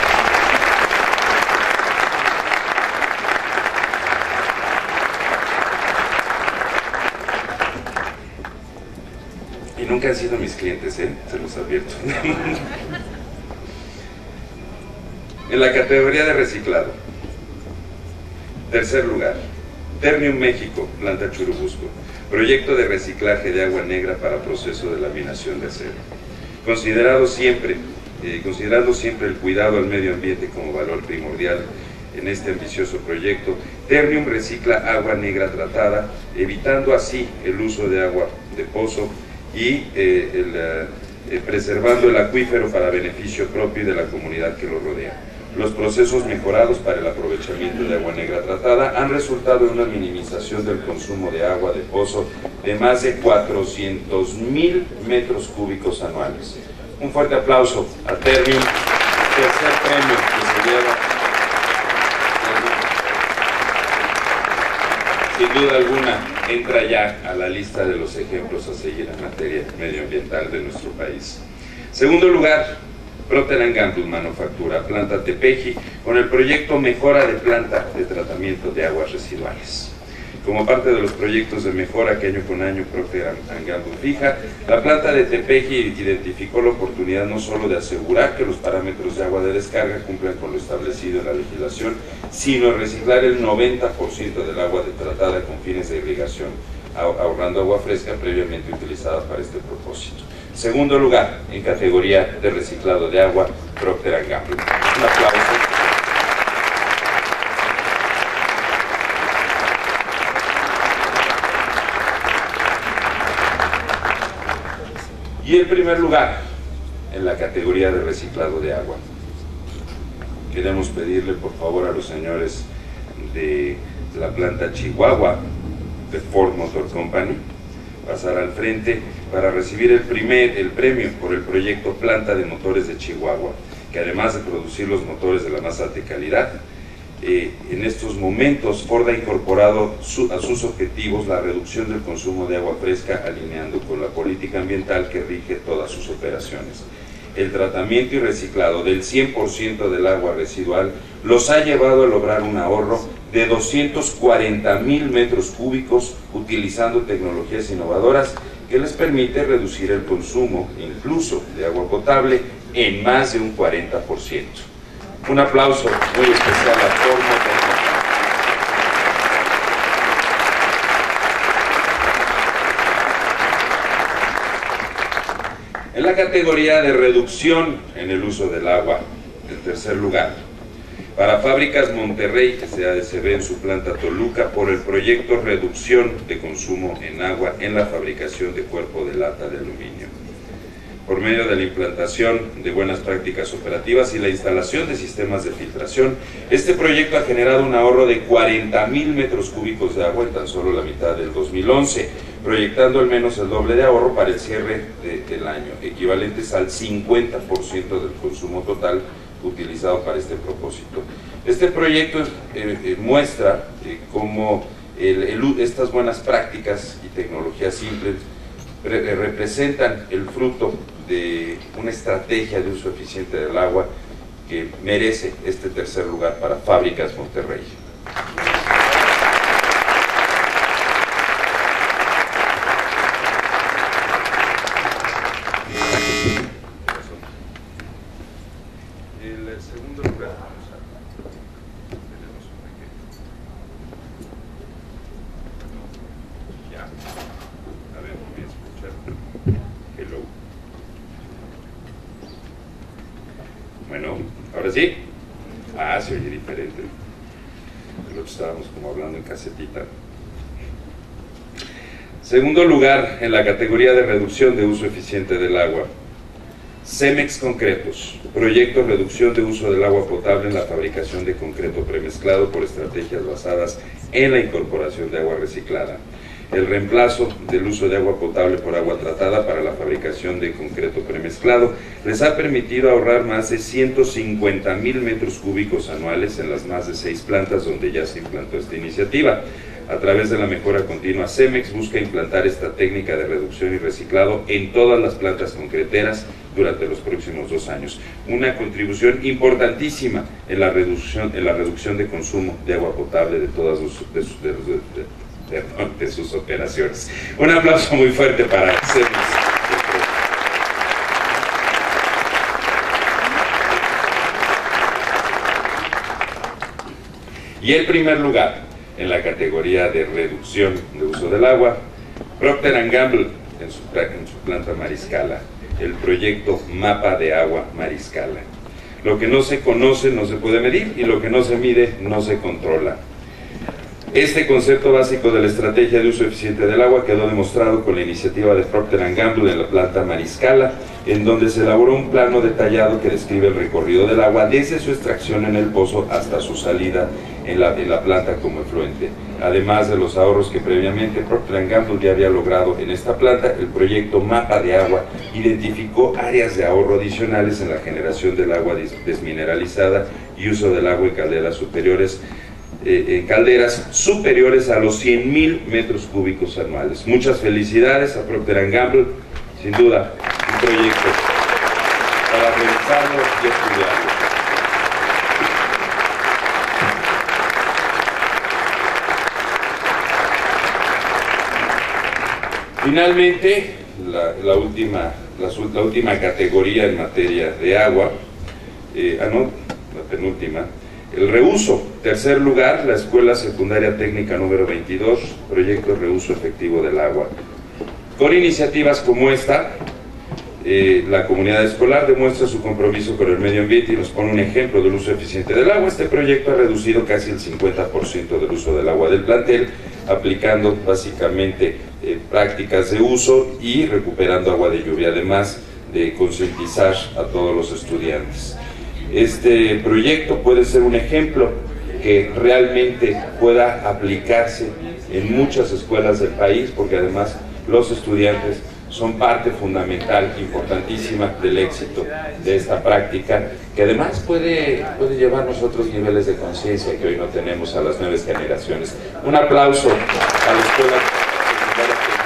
Nunca han sido mis clientes, ¿eh? Se los advierto. En la categoría de reciclado, tercer lugar, Ternium México, planta Churubusco, proyecto de reciclaje de agua negra para proceso de laminación de acero. Considerado siempre, eh, considerando siempre el cuidado al medio ambiente como valor primordial en este ambicioso proyecto, Ternium recicla agua negra tratada, evitando así el uso de agua de pozo y eh, el, eh, preservando el acuífero para beneficio propio y de la comunidad que lo rodea. Los procesos mejorados para el aprovechamiento de agua negra tratada han resultado en una minimización del consumo de agua de pozo de más de cuatrocientos mil metros cúbicos anuales. Un fuerte aplauso a Ternium, tercer premio que se lleva. Sin duda alguna, entra ya a la lista de los ejemplos a seguir en materia medioambiental de nuestro país. Segundo lugar, Procter and Gamble Manufactura, planta Tepeji, con el proyecto Mejora de Planta de Tratamiento de Aguas Residuales. Como parte de los proyectos de mejora que año con año Procter and Gamble fija, la planta de Tepeji identificó la oportunidad no solo de asegurar que los parámetros de agua de descarga cumplan con lo establecido en la legislación, sino reciclar el noventa por ciento del agua de tratada con fines de irrigación, ahorrando agua fresca previamente utilizada para este propósito. Segundo lugar, en categoría de reciclado de agua, Procter and Gamble. Un aplauso. Y en primer lugar, en la categoría de reciclado de agua, queremos pedirle por favor a los señores de la planta Chihuahua de Ford Motor Company pasar al frente para recibir el, primer, el premio por el proyecto Planta de Motores de Chihuahua, que además de producir los motores de la más alta calidad, eh, en estos momentos Ford ha incorporado su, a sus objetivos la reducción del consumo de agua fresca, alineando con la política ambiental que rige todas sus operaciones. El tratamiento y reciclado del cien por ciento del agua residual los ha llevado a lograr un ahorro de doscientos cuarenta mil metros cúbicos utilizando tecnologías innovadoras que les permite reducir el consumo, incluso de agua potable, en más de un cuarenta por ciento. Un aplauso muy especial a Ford Motor Company. En la categoría de reducción en el uso del agua, en tercer lugar, para Fábricas Monterrey, que se A D C B en su planta Toluca, por el proyecto Reducción de Consumo en Agua en la fabricación de cuerpo de lata de aluminio. Por medio de la implantación de buenas prácticas operativas y la instalación de sistemas de filtración, este proyecto ha generado un ahorro de cuarenta mil metros cúbicos de agua en tan solo la mitad del dos mil once, proyectando al menos el doble de ahorro para el cierre de, del año, equivalentes al cincuenta por ciento del consumo total utilizado para este propósito. Este proyecto eh, eh, muestra eh, cómo el, el, estas buenas prácticas y tecnologías simples re, representan el fruto de una estrategia de uso eficiente del agua que merece este tercer lugar para Fábricas Monterrey. Bueno, ahora sí. Ah, se oye diferente. De lo que estábamos como hablando en casetita. Segundo lugar en la categoría de reducción de uso eficiente del agua. Cemex Concretos, proyecto reducción de uso del agua potable en la fabricación de concreto premezclado por estrategias basadas en la incorporación de agua reciclada. El reemplazo del uso de agua potable por agua tratada para la fabricación de concreto premezclado les ha permitido ahorrar más de ciento cincuenta mil metros cúbicos anuales en las más de seis plantas donde ya se implantó esta iniciativa. A través de la mejora continua, Cemex busca implantar esta técnica de reducción y reciclado en todas las plantas concreteras durante los próximos dos años. Una contribución importantísima en la reducción, en la reducción de consumo de agua potable de todas sus, de sus, de, de, de, Perdón, de sus operaciones. Un aplauso muy fuerte para Cemex. Y el primer lugar en la categoría de reducción de uso del agua, Procter and Gamble en su, en su planta Mariscala, el proyecto Mapa de Agua Mariscala. Lo que no se conoce no se puede medir y lo que no se mide no se controla. Este concepto básico de la estrategia de uso eficiente del agua quedó demostrado con la iniciativa de Procter and Gamble en la planta Mariscala, en donde se elaboró un plano detallado que describe el recorrido del agua desde su extracción en el pozo hasta su salida en la, en la planta como efluente. Además de los ahorros que previamente Procter and Gamble ya había logrado en esta planta, el proyecto Mapa de Agua identificó áreas de ahorro adicionales en la generación del agua desmineralizada y uso del agua en calderas superiores Eh, en calderas superiores a los cien mil metros cúbicos anuales. Muchas felicidades a Procter and Gamble, sin duda un proyecto para revisarlo y estudiarlo. Finalmente, la, la, última, la, la última categoría en materia de agua, eh, ah no, la penúltima, el reuso. Tercer lugar, la Escuela Secundaria Técnica número veintidós, proyecto Reuso Efectivo del Agua. Con iniciativas como esta, eh, la comunidad escolar demuestra su compromiso con el medio ambiente y nos pone un ejemplo del uso eficiente del agua. Este proyecto ha reducido casi el cincuenta por ciento del uso del agua del plantel, aplicando básicamente eh, prácticas de uso y recuperando agua de lluvia, además de concientizar a todos los estudiantes. Este proyecto puede ser un ejemplo que realmente pueda aplicarse en muchas escuelas del país, porque además los estudiantes son parte fundamental, importantísima del éxito de esta práctica, que además puede, puede llevarnos a otros niveles de conciencia que hoy no tenemos a las nuevas generaciones. Un aplauso a la Escuela Secundaria Técnica.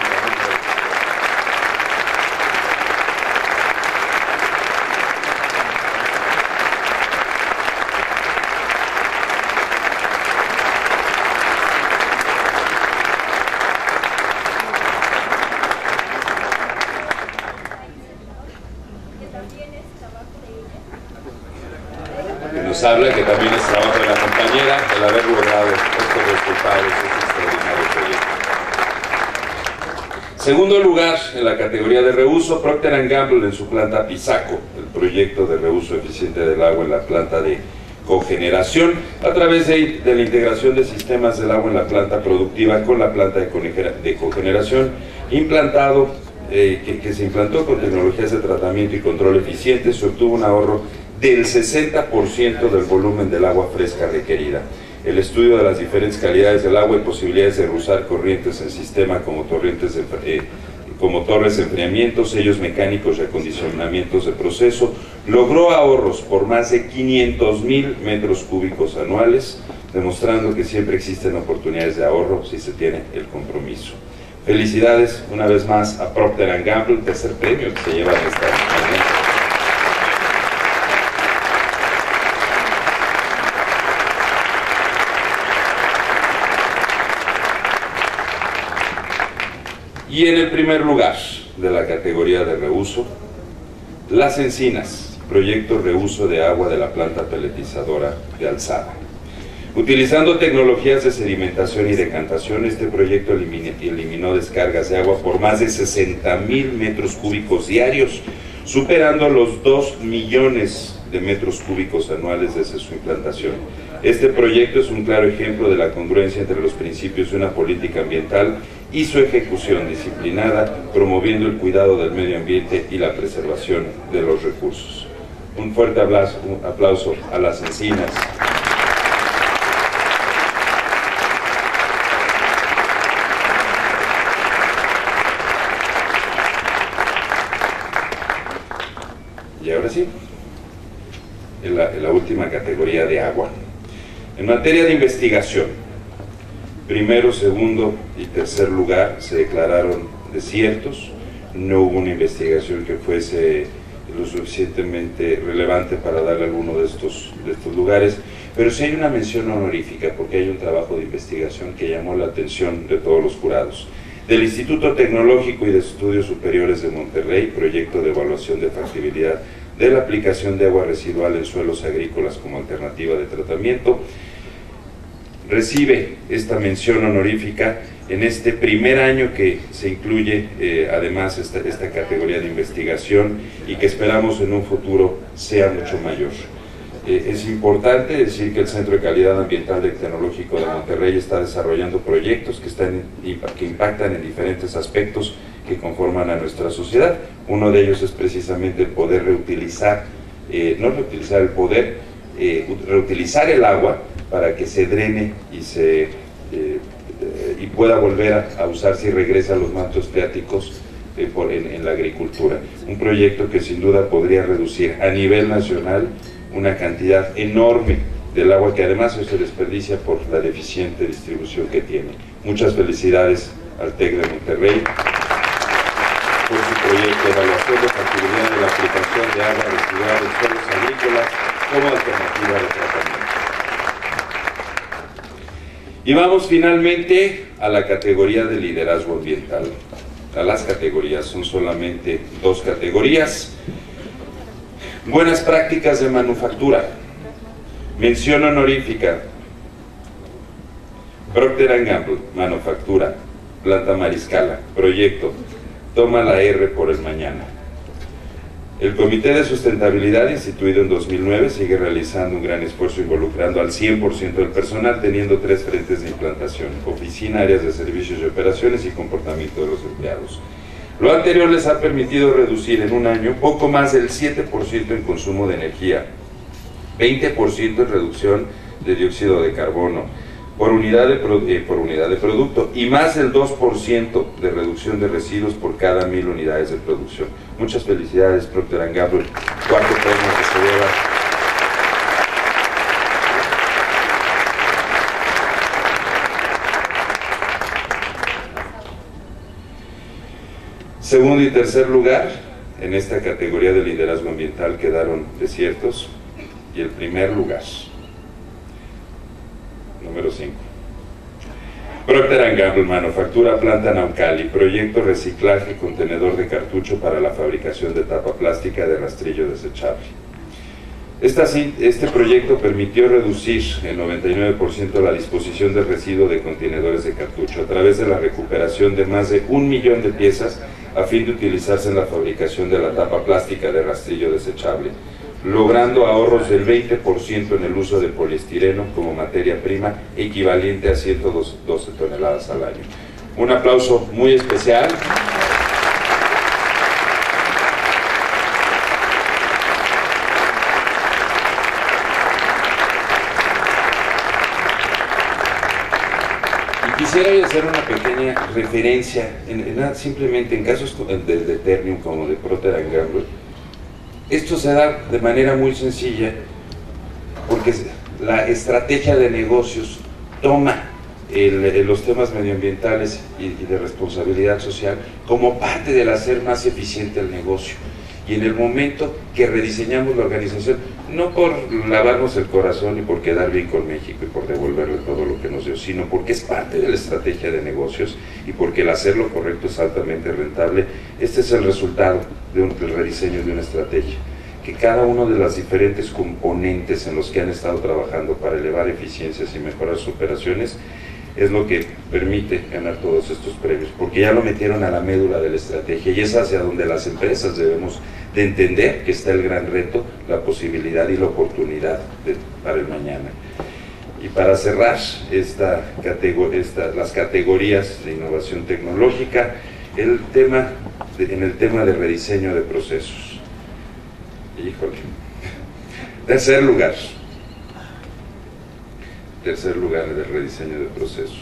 Habla que también es trabajo de la compañera el haber logrado estos resultados, este extraordinario proyecto. Segundo lugar en la categoría de reuso, Procter and Gamble en su planta Pisaco, el proyecto de reuso eficiente del agua en la planta de cogeneración, a través de, de la integración de sistemas del agua en la planta productiva con la planta de, de cogeneración, implantado, eh, que, que se implantó con tecnologías de tratamiento y control eficientes, se obtuvo un ahorro del sesenta por ciento del volumen del agua fresca requerida. El estudio de las diferentes calidades del agua y posibilidades de usar corrientes en sistema como, torrentes de, eh, como torres de enfriamiento, sellos mecánicos y acondicionamientos de proceso, logró ahorros por más de quinientos mil metros cúbicos anuales, demostrando que siempre existen oportunidades de ahorro si se tiene el compromiso. Felicidades una vez más a Procter and Gamble, tercer premio que se lleva en esta mañana. Y en el primer lugar de la categoría de reuso, Las Encinas, proyecto reuso de agua de la planta peletizadora de Alzada. Utilizando tecnologías de sedimentación y decantación, este proyecto eliminó descargas de agua por más de sesenta mil metros cúbicos diarios, superando los dos millones de metros cúbicos anuales desde su implantación. Este proyecto es un claro ejemplo de la congruencia entre los principios de una política ambiental y su ejecución disciplinada, promoviendo el cuidado del medio ambiente y la preservación de los recursos. Un fuerte aplauso, un aplauso a Las Encinas. Y ahora sí, en la, en la última categoría de agua. En materia de investigación, primero, segundo y tercer lugar se declararon desiertos, no hubo una investigación que fuese lo suficientemente relevante para darle alguno de estos, de estos lugares, pero sí hay una mención honorífica porque hay un trabajo de investigación que llamó la atención de todos los jurados. Del Instituto Tecnológico y de Estudios Superiores de Monterrey, proyecto de evaluación de factibilidad de la aplicación de agua residual en suelos agrícolas como alternativa de tratamiento, recibe esta mención honorífica en este primer año que se incluye eh, además esta, esta categoría de investigación y que esperamos en un futuro sea mucho mayor. Eh, es importante decir que el Centro de Calidad Ambiental del Tecnológico de Monterrey está desarrollando proyectos que, están, que impactan en diferentes aspectos que conforman a nuestra sociedad. Uno de ellos es precisamente el poder reutilizar, eh, no reutilizar, el poder eh, reutilizar el agua para que se drene y se eh, y pueda volver a, a usarse y regrese a los mantos freáticos eh, por, en, en la agricultura. Un proyecto que sin duda podría reducir a nivel nacional una cantidad enorme del agua que además se desperdicia por la deficiente distribución que tiene. Muchas felicidades al TEC de Monterrey por su proyecto de evaluación de factibilidad de la aplicación de agua residual en suelos agrícolas como alternativa de tratamiento. Y vamos finalmente a la categoría de liderazgo ambiental. A las categorías, son solamente dos categorías. Buenas prácticas de manufactura. Mención honorífica. Procter and Gamble, manufactura, planta Mariscala, proyecto, toma la R por el mañana. El Comité de Sustentabilidad, instituido en dos mil nueve, sigue realizando un gran esfuerzo involucrando al cien por ciento del personal, teniendo tres frentes de implantación: oficina, áreas de servicios y operaciones y comportamiento de los empleados. Lo anterior les ha permitido reducir en un año poco más del siete por ciento en consumo de energía, veinte por ciento en reducción de dióxido de carbono por unidad de, eh, por unidad de producto y más del dos por ciento de reducción de residuos por cada mil unidades de producción. Muchas felicidades, Procter and Gamble, cuarto premio que se lleva. Segundo y tercer lugar en esta categoría de liderazgo ambiental quedaron desiertos, y el primer lugar, número cinco. Procter and Gamble, manufactura planta Naucali, proyecto reciclaje contenedor de cartucho para la fabricación de tapa plástica de rastrillo desechable. Esta, este proyecto permitió reducir el noventa y nueve por ciento la disposición de residuo de contenedores de cartucho a través de la recuperación de más de un millón de piezas a fin de utilizarse en la fabricación de la tapa plástica de rastrillo desechable, logrando ahorros del veinte por ciento en el uso de poliestireno como materia prima, equivalente a ciento doce toneladas al año. Un aplauso muy especial. Y quisiera hacer una pequeña referencia, en, en, simplemente en casos del de Ternium como de Procter and Gamble. Esto se da de manera muy sencilla porque la estrategia de negocios toma el, el, los temas medioambientales y, y de responsabilidad social como parte del hacer más eficiente el negocio. Y en el momento que rediseñamos la organización, no por lavarnos el corazón y por quedar bien con México y por devolverle todo lo que nos dio, sino porque es parte de la estrategia de negocios y porque el hacer lo correcto es altamente rentable. Este es el resultado de un, del rediseño de una estrategia, que cada uno de los diferentes componentes en los que han estado trabajando para elevar eficiencias y mejorar sus operaciones es lo que permite ganar todos estos premios, porque ya lo metieron a la médula de la estrategia y es hacia donde las empresas debemos de entender que está el gran reto, la posibilidad y la oportunidad de, para el mañana. Y para cerrar esta esta, las categorías de innovación tecnológica, el tema de, en el tema de rediseño de procesos. Híjole. Tercer lugar. Tercer lugar del rediseño de procesos.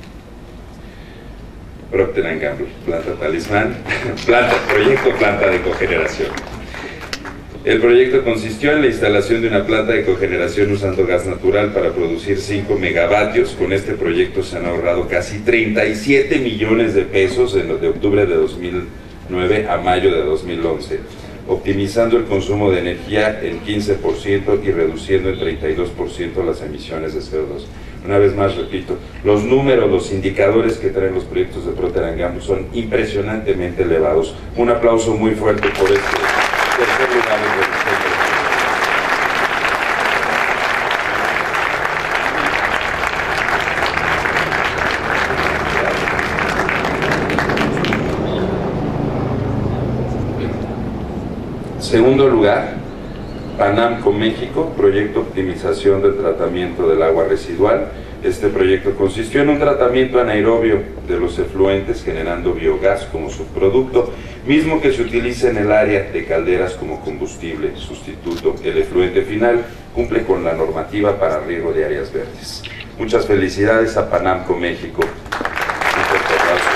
Procter and Gamble, planta Talismán, planta, proyecto planta de cogeneración. El proyecto consistió en la instalación de una planta de cogeneración usando gas natural para producir cinco megavatios. Con este proyecto se han ahorrado casi treinta y siete millones de pesos en, de octubre de dos mil nueve a mayo de dos mil once, optimizando el consumo de energía en quince por ciento y reduciendo en treinta y dos por ciento las emisiones de C O dos. Una vez más repito, los números, los indicadores que traen los proyectos de Procter and Gamble son impresionantemente elevados. Un aplauso muy fuerte por este tercer lugar en el segundo lugar, Panamco México, proyecto de optimización del tratamiento del agua residual. Este proyecto consistió en un tratamiento anaerobio de los efluentes generando biogás como subproducto, mismo que se utiliza en el área de calderas como combustible sustituto. El efluente final cumple con la normativa para riego de áreas verdes. Muchas felicidades a Panamco México. Un fuerte aplauso.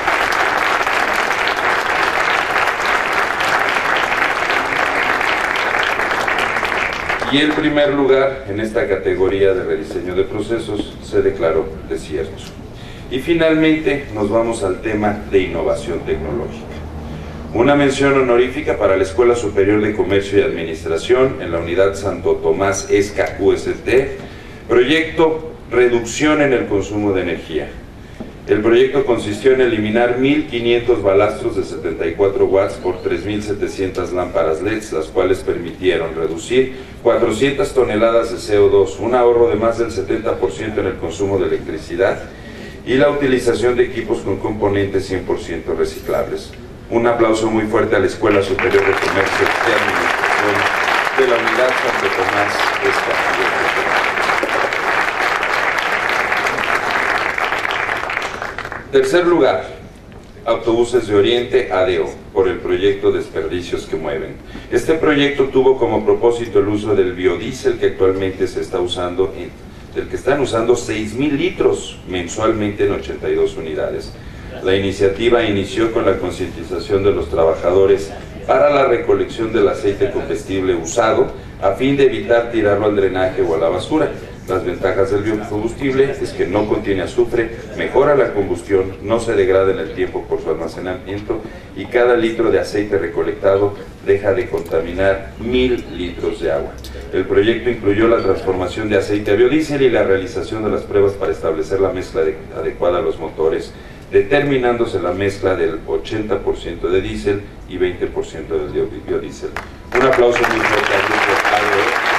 Y el primer lugar en esta categoría de rediseño de procesos se declaró desierto. Y finalmente nos vamos al tema de innovación tecnológica. Una mención honorífica para la Escuela Superior de Comercio y Administración en la unidad Santo Tomás ESCA U S T, proyecto Reducción en el consumo de energía. El proyecto consistió en eliminar mil quinientos balastros de setenta y cuatro watts por tres mil setecientas lámparas L E Ds, las cuales permitieron reducir cuatrocientas toneladas de C O dos, un ahorro de más del setenta por ciento en el consumo de electricidad y la utilización de equipos con componentes cien por ciento reciclables. Un aplauso muy fuerte a la Escuela Superior de Comercio y Administración de la unidad Santo Tomás ESCA. Tercer lugar, Autobuses de Oriente A D O, por el proyecto Desperdicios que Mueven. Este proyecto tuvo como propósito el uso del biodiesel que actualmente se está usando, en, del que están usando seis mil litros mensualmente en ochenta y dos unidades. La iniciativa inició con la concientización de los trabajadores para la recolección del aceite combustible usado a fin de evitar tirarlo al drenaje o a la basura. Las ventajas del biocombustible es que no contiene azufre, mejora la combustión, no se degrada en el tiempo por su almacenamiento y cada litro de aceite recolectado deja de contaminar mil litros de agua. El proyecto incluyó la transformación de aceite a biodiesel y la realización de las pruebas para establecer la mezcla de, adecuada a los motores, determinándose la mezcla del ochenta por ciento de diésel y veinte por ciento del biodiesel. Un aplauso muy fuerte al grupo A D O.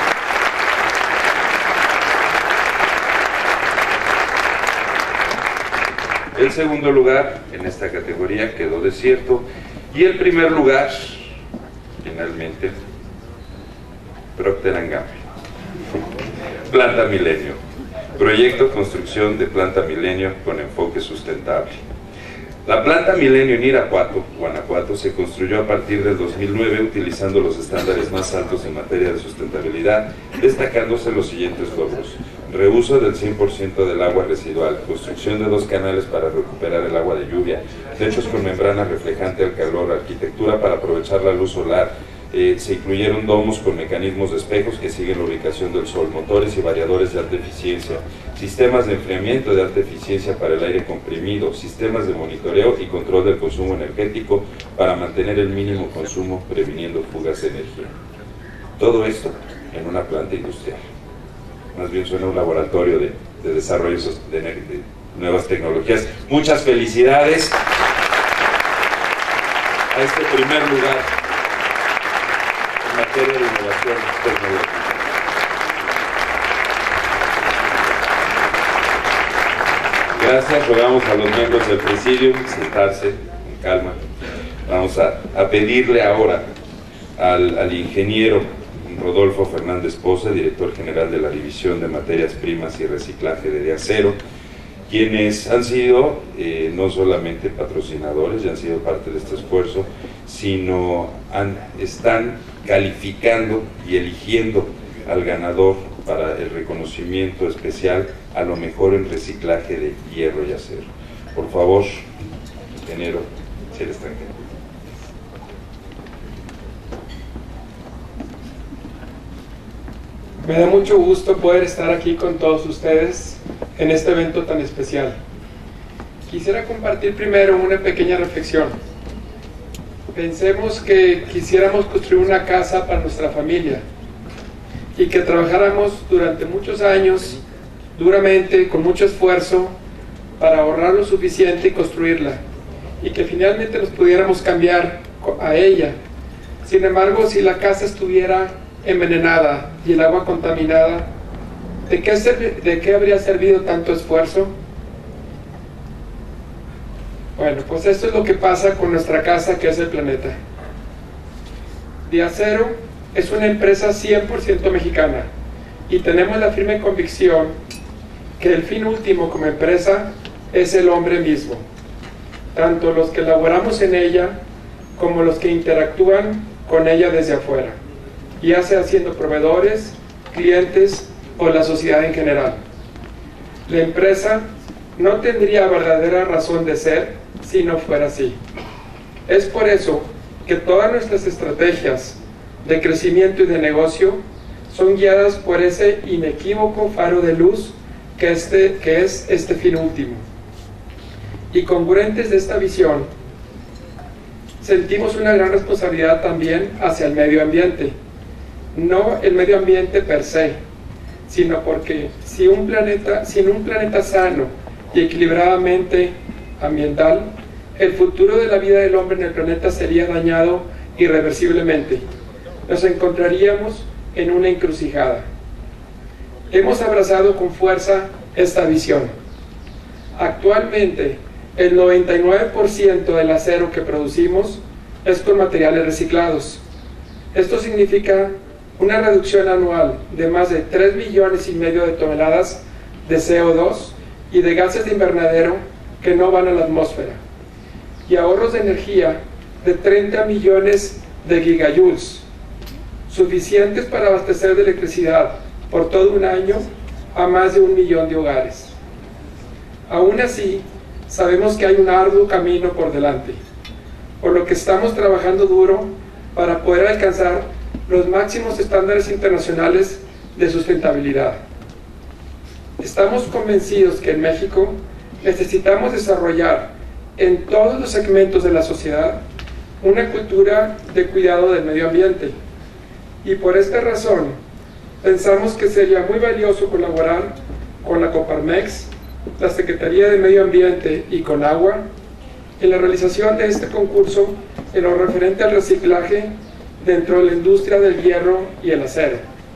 El segundo lugar en esta categoría quedó desierto y el primer lugar, finalmente, Procter and Gamble. Planta Milenio. Proyecto construcción de Planta Milenio con enfoque sustentable. La Planta Milenio en Irapuato, Guanajuato, se construyó a partir del dos mil nueve utilizando los estándares más altos en materia de sustentabilidad, destacándose los siguientes logros: reuso del cien por ciento del agua residual, construcción de dos canales para recuperar el agua de lluvia, techos con membrana reflejante al calor, arquitectura para aprovechar la luz solar, eh, se incluyeron domos con mecanismos de espejos que siguen la ubicación del sol, motores y variadores de alta eficiencia, sistemas de enfriamiento de alta eficiencia para el aire comprimido, sistemas de monitoreo y control del consumo energético para mantener el mínimo consumo previniendo fugas de energía. Todo esto en una planta industrial. Más bien suena un laboratorio de, de desarrollo de, de nuevas tecnologías. Muchas felicidades a este primer lugar en materia de innovación tecnológica. Gracias, rogamos a los miembros del presidium sentarse con calma. Vamos a, a pedirle ahora al, al ingeniero Rodolfo Fernández Poza, director general de la División de Materias Primas y Reciclaje de Acero, quienes han sido eh, no solamente patrocinadores y han sido parte de este esfuerzo, sino han, están calificando y eligiendo al ganador para el reconocimiento especial a lo mejor en reciclaje de hierro y acero. Por favor, ingeniero, si eres extranjero. Me da mucho gusto poder estar aquí con todos ustedes en este evento tan especial. Quisiera compartir primero una pequeña reflexión. Pensemos que quisiéramos construir una casa para nuestra familia y que trabajáramos durante muchos años, duramente, con mucho esfuerzo, para ahorrar lo suficiente y construirla, y que finalmente nos pudiéramos cambiar a ella. Sin embargo, si la casa estuviera envenenada y el agua contaminada, ¿de qué, ¿de qué habría servido tanto esfuerzo? Bueno, pues esto es lo que pasa con nuestra casa, que es el planeta. de Acero es una empresa cien por ciento mexicana y tenemos la firme convicción que el fin último como empresa es el hombre mismo, tanto los que laboramos en ella como los que interactúan con ella desde afuera, ya sea siendo proveedores, clientes o la sociedad en general. La empresa no tendría verdadera razón de ser si no fuera así. Es por eso que todas nuestras estrategias de crecimiento y de negocio son guiadas por ese inequívoco faro de luz que, este, que es este fin último. Y congruentes de esta visión, sentimos una gran responsabilidad también hacia el medio ambiente. No el medio ambiente per se, sino porque si un planeta, sin un planeta sano y equilibradamente ambiental, el futuro de la vida del hombre en el planeta sería dañado irreversiblemente. Nos encontraríamos en una encrucijada. Hemos abrazado con fuerza esta visión. Actualmente, el noventa y nueve por ciento del acero que producimos es con materiales reciclados. Esto significa una reducción anual de más de tres millones y medio de toneladas de C O dos y de gases de invernadero que no van a la atmósfera, y ahorros de energía de treinta millones de gigajoules, suficientes para abastecer de electricidad por todo un año a más de un millón de hogares. Aún así, sabemos que hay un arduo camino por delante, por lo que estamos trabajando duro para poder alcanzar los máximos estándares internacionales de sustentabilidad. Estamos convencidos que en México necesitamos desarrollar en todos los segmentos de la sociedad una cultura de cuidado del medio ambiente, y por esta razón pensamos que sería muy valioso colaborar con la Coparmex, la Secretaría de Medio Ambiente y Conagua en la realización de este concurso en lo referente al reciclaje dentro de la industria del hierro y el acero.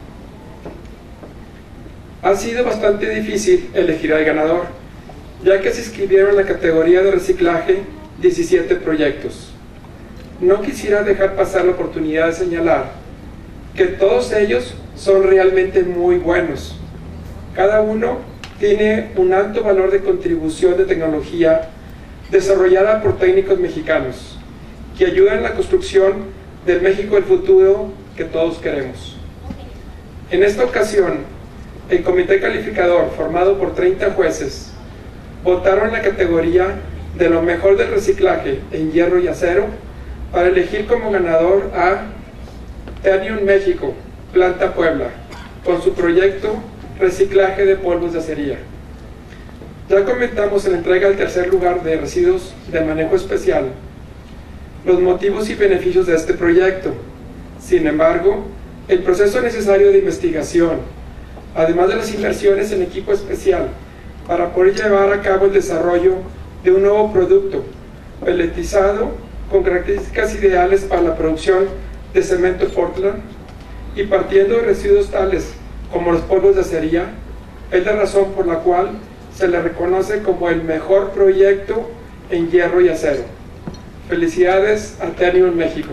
Ha sido bastante difícil elegir al ganador, ya que se inscribieron en la categoría de reciclaje diecisiete proyectos. No quisiera dejar pasar la oportunidad de señalar que todos ellos son realmente muy buenos. Cada uno tiene un alto valor de contribución de tecnología desarrollada por técnicos mexicanos que ayudan en la construcción del México del futuro que todos queremos. En esta ocasión, el comité calificador, formado por treinta jueces, votaron en la categoría de lo mejor del reciclaje en hierro y acero para elegir como ganador a Ternium México, Planta Puebla, con su proyecto Reciclaje de Polvos de Acería. Ya comentamos en la entrega del tercer lugar de residuos de manejo especial los motivos y beneficios de este proyecto. Sin embargo, el proceso necesario de investigación, además de las inversiones en equipo especial para poder llevar a cabo el desarrollo de un nuevo producto peletizado con características ideales para la producción de cemento Portland y partiendo de residuos tales como los polvos de acería, es la razón por la cual se le reconoce como el mejor proyecto en hierro y acero. Felicidades a Ternium México.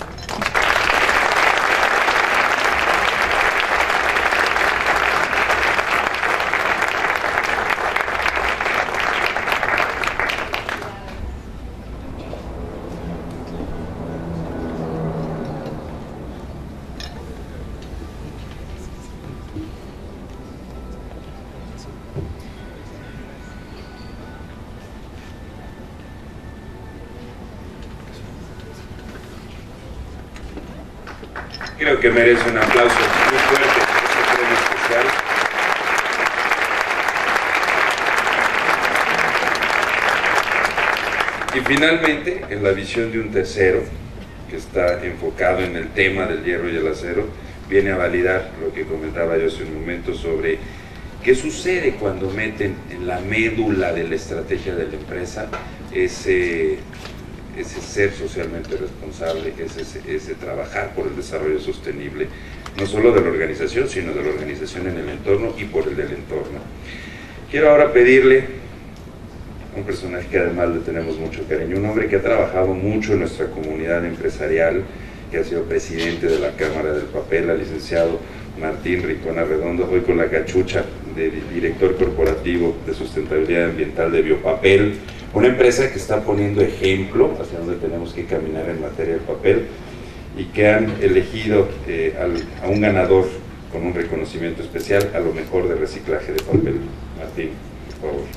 Creo que merece un aplauso muy fuerte este premio especial. Y finalmente, en la visión de un tercero, que está enfocado en el tema del hierro y el acero, viene a validar lo que comentaba yo hace un momento sobre qué sucede cuando meten en la médula de la estrategia de la empresa ese... ese ser socialmente responsable, ese, ese trabajar por el desarrollo sostenible, no solo de la organización, sino de la organización en el entorno y por el del entorno. Quiero ahora pedirle a un personaje que además le tenemos mucho cariño, un hombre que ha trabajado mucho en nuestra comunidad empresarial que ha sido presidente de la Cámara del Papel, al licenciado Martín Rincón Arredondo, hoy con la cachucha de director corporativo de sustentabilidad ambiental de Biopapel, una empresa que está poniendo ejemplo hacia donde tenemos que caminar en materia de papel, y que han elegido eh, al, a un ganador con un reconocimiento especial a lo mejor de reciclaje de papel. Martín, por favor.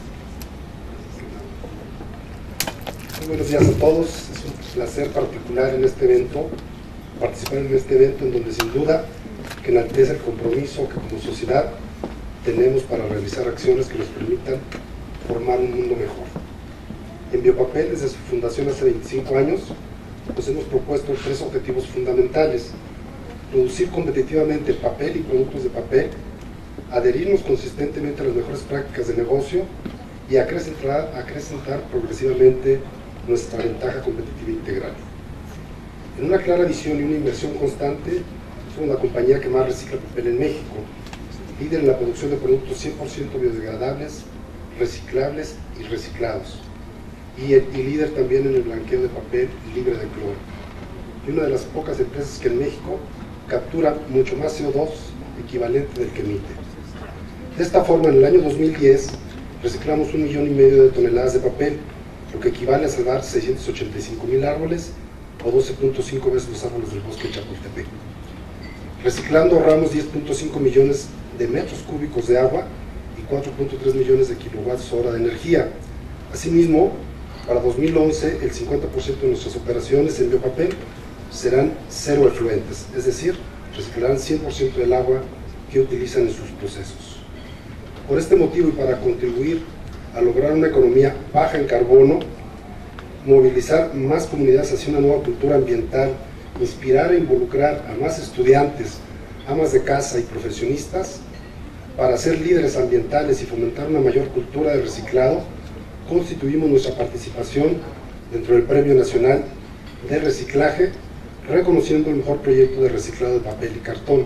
Muy buenos días a todos. Es un placer particular en este evento, participar en este evento en donde sin duda que enaltece el compromiso que como sociedad tenemos para realizar acciones que nos permitan formar un mundo mejor. En Biopapel, desde su fundación hace veinticinco años, nos hemos propuesto tres objetivos fundamentales: producir competitivamente papel y productos de papel, adherirnos consistentemente a las mejores prácticas de negocio y acrecentar, acrecentar progresivamente nuestra ventaja competitiva integral. En una clara visión y una inversión constante, somos la compañía que más recicla papel en México, líder en la producción de productos cien por ciento biodegradables, reciclables y reciclados, y, el, y líder también en el blanqueo de papel libre de cloro, y una de las pocas empresas que en México captura mucho más C O dos equivalente del que emite. De esta forma, en el año dos mil diez, reciclamos un millón y medio de toneladas de papel, lo que equivale a salvar seiscientos ochenta y cinco mil árboles o doce punto cinco veces los árboles del bosque de Chapultepec. Reciclando ahorramos diez punto cinco millones de metros cúbicos de agua y cuatro punto tres millones de kilowatts hora de energía. Asimismo, para dos mil once, el cincuenta por ciento de nuestras operaciones en biopapel serán cero efluentes, es decir, reciclarán cien por ciento del agua que utilizan en sus procesos. Por este motivo y para contribuir a lograr una economía baja en carbono, movilizar más comunidades hacia una nueva cultura ambiental, inspirar e involucrar a más estudiantes, amas de casa y profesionistas para ser líderes ambientales y fomentar una mayor cultura de reciclado, constituimos nuestra participación dentro del Premio Nacional de Reciclaje, reconociendo el mejor proyecto de reciclado de papel y cartón.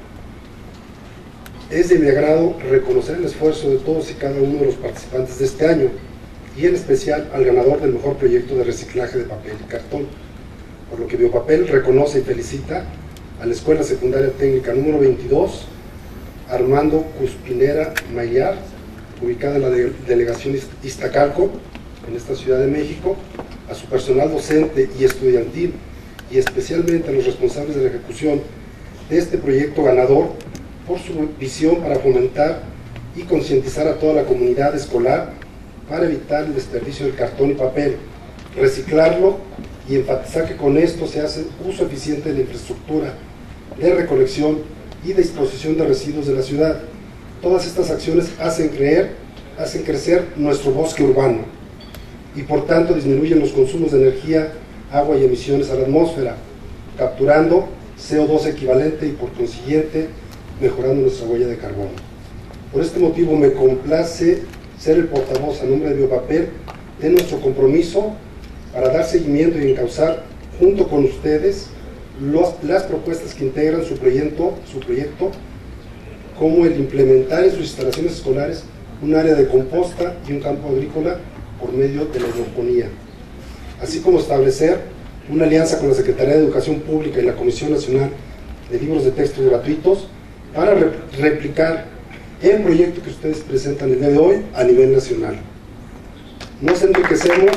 Es de mi agrado reconocer el esfuerzo de todos y cada uno de los participantes de este año, y en especial al ganador del mejor proyecto de reciclaje de papel y cartón, por lo que Biopapel reconoce y felicita a la Escuela Secundaria Técnica número veintidós, Armando Cuspinera Mayar, ubicada en la de delegación Iztacalco, en esta Ciudad de México, a su personal docente y estudiantil, y especialmente a los responsables de la ejecución de este proyecto ganador, por su visión para fomentar y concientizar a toda la comunidad escolar para evitar el desperdicio del cartón y papel, reciclarlo y enfatizar que con esto se hace uso eficiente de la infraestructura de recolección y disposición de residuos de la ciudad. Todas estas acciones hacen, creer, hacen crecer nuestro bosque urbano y por tanto disminuyen los consumos de energía, agua y emisiones a la atmósfera, capturando C O dos equivalente y por consiguiente mejorando nuestra huella de carbono. Por este motivo me complace ser el portavoz a nombre de Biopapel de nuestro compromiso para dar seguimiento y encauzar junto con ustedes los, las propuestas que integran su proyecto, su proyecto, como el implementar en sus instalaciones escolares un área de composta y un campo agrícola por medio de la hidroponía, así como establecer una alianza con la Secretaría de Educación Pública y la Comisión Nacional de Libros de Texto Gratuitos para re replicar el proyecto que ustedes presentan el día de hoy a nivel nacional. Nos enriquecemos.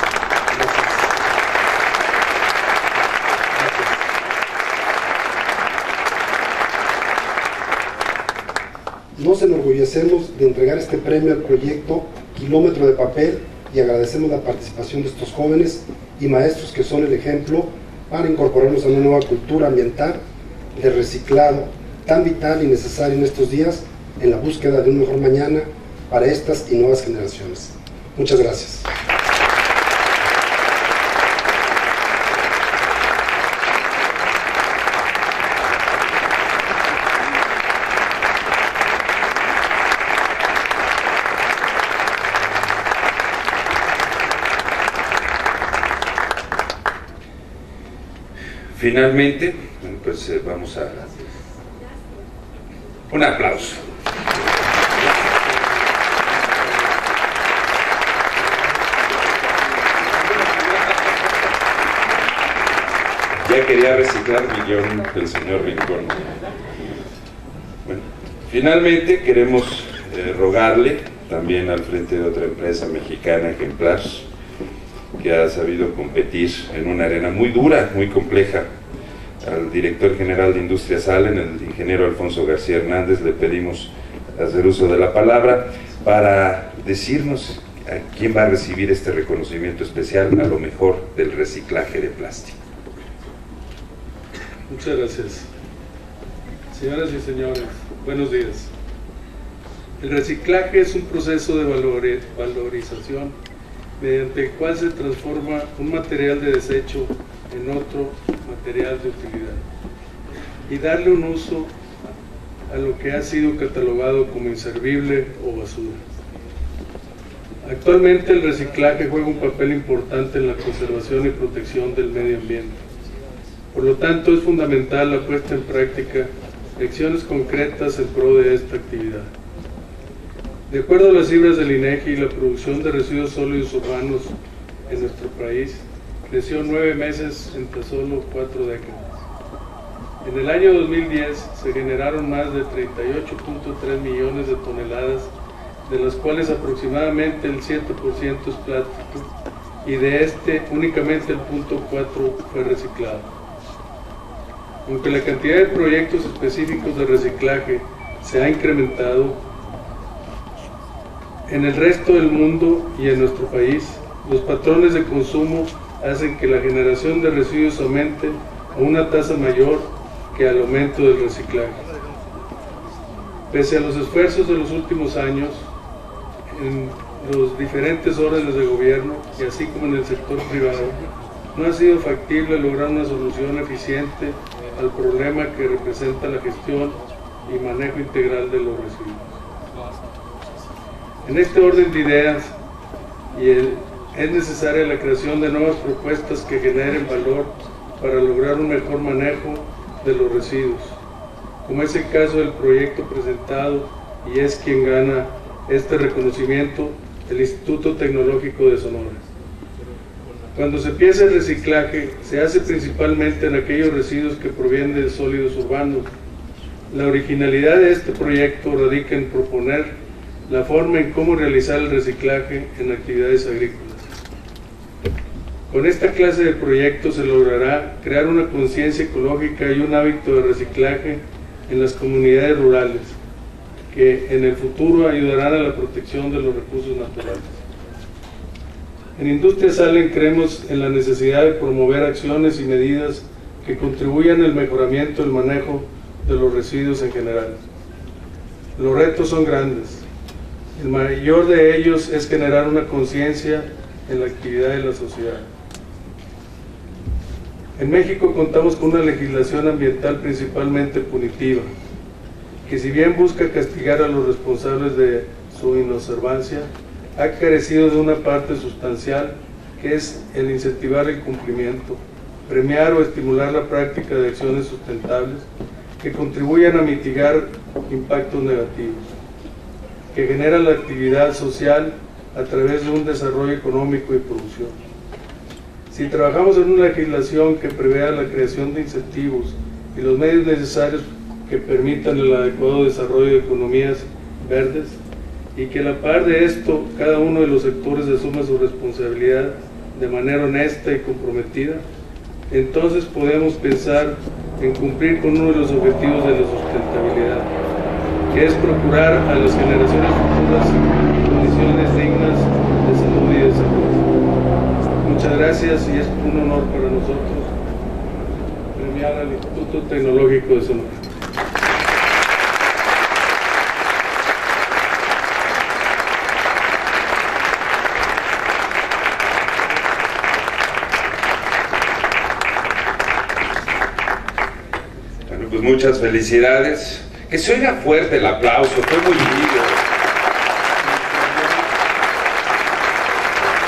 Nos enorgullecemos de entregar este premio al proyecto Kilómetro de Papel y agradecemos la participación de estos jóvenes y maestros que son el ejemplo para incorporarnos a una nueva cultura ambiental de reciclado tan vital y necesario en estos días en la búsqueda de un mejor mañana para estas y nuevas generaciones. Muchas gracias. Finalmente, pues eh, vamos a... Un aplauso. Ya quería reciclar mi guión del señor Rincón. Bueno, finalmente queremos eh, rogarle, también al frente de otra empresa mexicana ejemplar, que ha sabido competir en una arena muy dura, muy compleja, al director general de Industrias Allen, el ingeniero Alfonso García Hernández, le pedimos hacer uso de la palabra para decirnos a quién va a recibir este reconocimiento especial a lo mejor del reciclaje de plástico. Muchas gracias. Señoras y señores, buenos días. El reciclaje es un proceso de valore, valorización mediante el cual se transforma un material de desecho en otro material de utilidad y darle un uso a lo que ha sido catalogado como inservible o basura. Actualmente el reciclaje juega un papel importante en la conservación y protección del medio ambiente. Por lo tanto, es fundamental la puesta en práctica de acciones concretas en pro de esta actividad. De acuerdo a las cifras del INEGI, la producción de residuos sólidos urbanos en nuestro país creció nueve meses en tan solo cuatro décadas. En el año dos mil diez se generaron más de treinta y ocho punto tres millones de toneladas, de las cuales aproximadamente el siete por ciento es plástico y de este únicamente el punto cuatro fue reciclado. Aunque la cantidad de proyectos específicos de reciclaje se ha incrementado, en el resto del mundo y en nuestro país, los patrones de consumo hacen que la generación de residuos aumente a una tasa mayor que al aumento del reciclaje. Pese a los esfuerzos de los últimos años, en los diferentes órdenes de gobierno y así como en el sector privado, no ha sido factible lograr una solución eficiente al problema que representa la gestión y manejo integral de los residuos. En este orden de ideas, y el, es necesaria la creación de nuevas propuestas que generen valor para lograr un mejor manejo de los residuos, como es el caso del proyecto presentado y es quien gana este reconocimiento, el Instituto Tecnológico de Sonora. Cuando se piensa en reciclaje, se hace principalmente en aquellos residuos que provienen de sólidos urbanos. La originalidad de este proyecto radica en proponer la forma en cómo realizar el reciclaje en actividades agrícolas. Con esta clase de proyectos se logrará crear una conciencia ecológica y un hábito de reciclaje en las comunidades rurales, que en el futuro ayudarán a la protección de los recursos naturales. En Industrias Allen creemos en la necesidad de promover acciones y medidas que contribuyan al mejoramiento del manejo de los residuos en general. Los retos son grandes. El mayor de ellos es generar una conciencia en la actividad de la sociedad. En México contamos con una legislación ambiental principalmente punitiva, que si bien busca castigar a los responsables de su inobservancia, ha carecido de una parte sustancial, que es el incentivar el cumplimiento, premiar o estimular la práctica de acciones sustentables que contribuyan a mitigar impactos negativos, que generan la actividad social a través de un desarrollo económico y producción. Si trabajamos en una legislación que prevea la creación de incentivos y los medios necesarios que permitan el adecuado desarrollo de economías verdes, y que a la par de esto cada uno de los sectores asuma su responsabilidad de manera honesta y comprometida, entonces podemos pensar en cumplir con uno de los objetivos de la sustentabilidad, que es procurar a las generaciones futuras condiciones dignas de salud y de salud. Muchas gracias y es un honor para nosotros premiar al Instituto Tecnológico de Sonora. Bueno, pues muchas felicidades. Que se oiga fuerte el aplauso, fue muy lindo.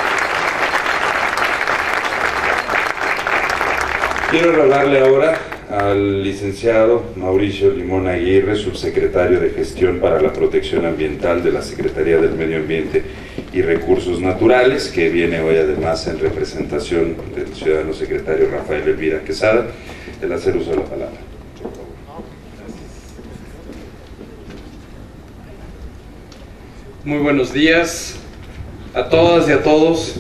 Quiero rogarle ahora al licenciado Mauricio Limón Aguirre, subsecretario de Gestión para la Protección Ambiental de la Secretaría del Medio Ambiente y Recursos Naturales, que viene hoy además en representación del ciudadano secretario Rafael Elvira Quesada, el hacer uso de la palabra. Muy buenos días a todas y a todos.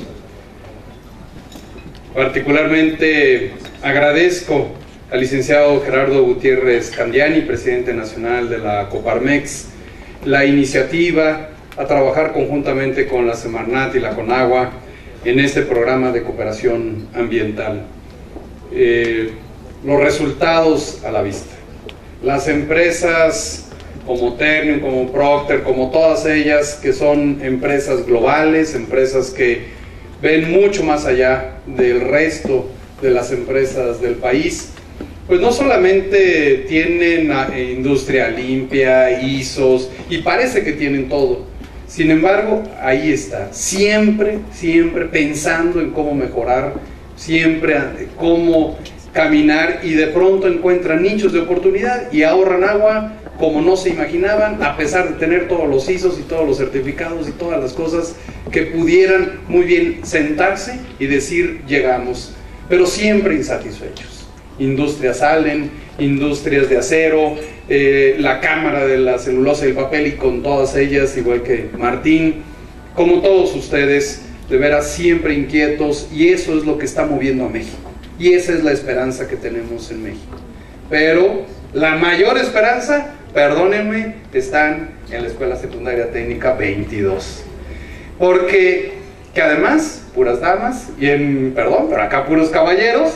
Particularmente agradezco al licenciado Gerardo Gutiérrez Candiani, presidente nacional de la Coparmex, la iniciativa a trabajar conjuntamente con la Semarnat y la Conagua en este programa de cooperación ambiental. Eh, los resultados a la vista. Las empresas como Ternium, como Procter, como todas ellas que son empresas globales, empresas que ven mucho más allá del resto de las empresas del país, pues no solamente tienen industria limpia, I S Os, y parece que tienen todo. Sin embargo, ahí está, siempre, siempre pensando en cómo mejorar, siempre cómo caminar, y de pronto encuentran nichos de oportunidad y ahorran agua como no se imaginaban, a pesar de tener todos los I S Os y todos los certificados y todas las cosas que pudieran muy bien sentarse y decir llegamos, pero siempre insatisfechos. Industrias Allen, industrias de acero, eh, la Cámara de la Celulosa y el Papel, y con todas ellas, igual que Martín, como todos ustedes, de veras siempre inquietos, y eso es lo que está moviendo a México, y esa es la esperanza que tenemos en México. Pero la mayor esperanza, perdónenme, están en la Escuela Secundaria Técnica veintidós, porque que además, puras damas, y en, perdón, pero acá puros caballeros,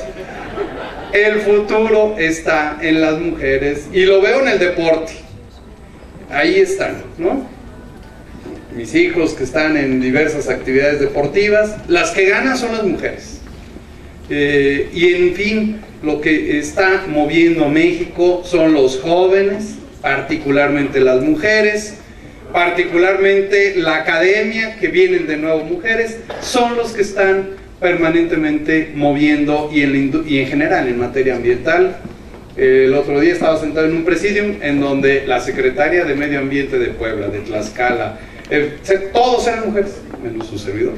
el futuro está en las mujeres, y lo veo en el deporte. Ahí están, ¿no? Mis hijos que están en diversas actividades deportivas, las que ganan son las mujeres. Eh, y en fin, lo que está moviendo a México son los jóvenes, particularmente las mujeres, particularmente la academia, que vienen de nuevo mujeres, son los que están permanentemente moviendo, y en, y en general en materia ambiental. El otro día estaba sentado en un presidium en donde la secretaria de Medio Ambiente de Puebla, de Tlaxcala, eh, todos eran mujeres, menos su servidor.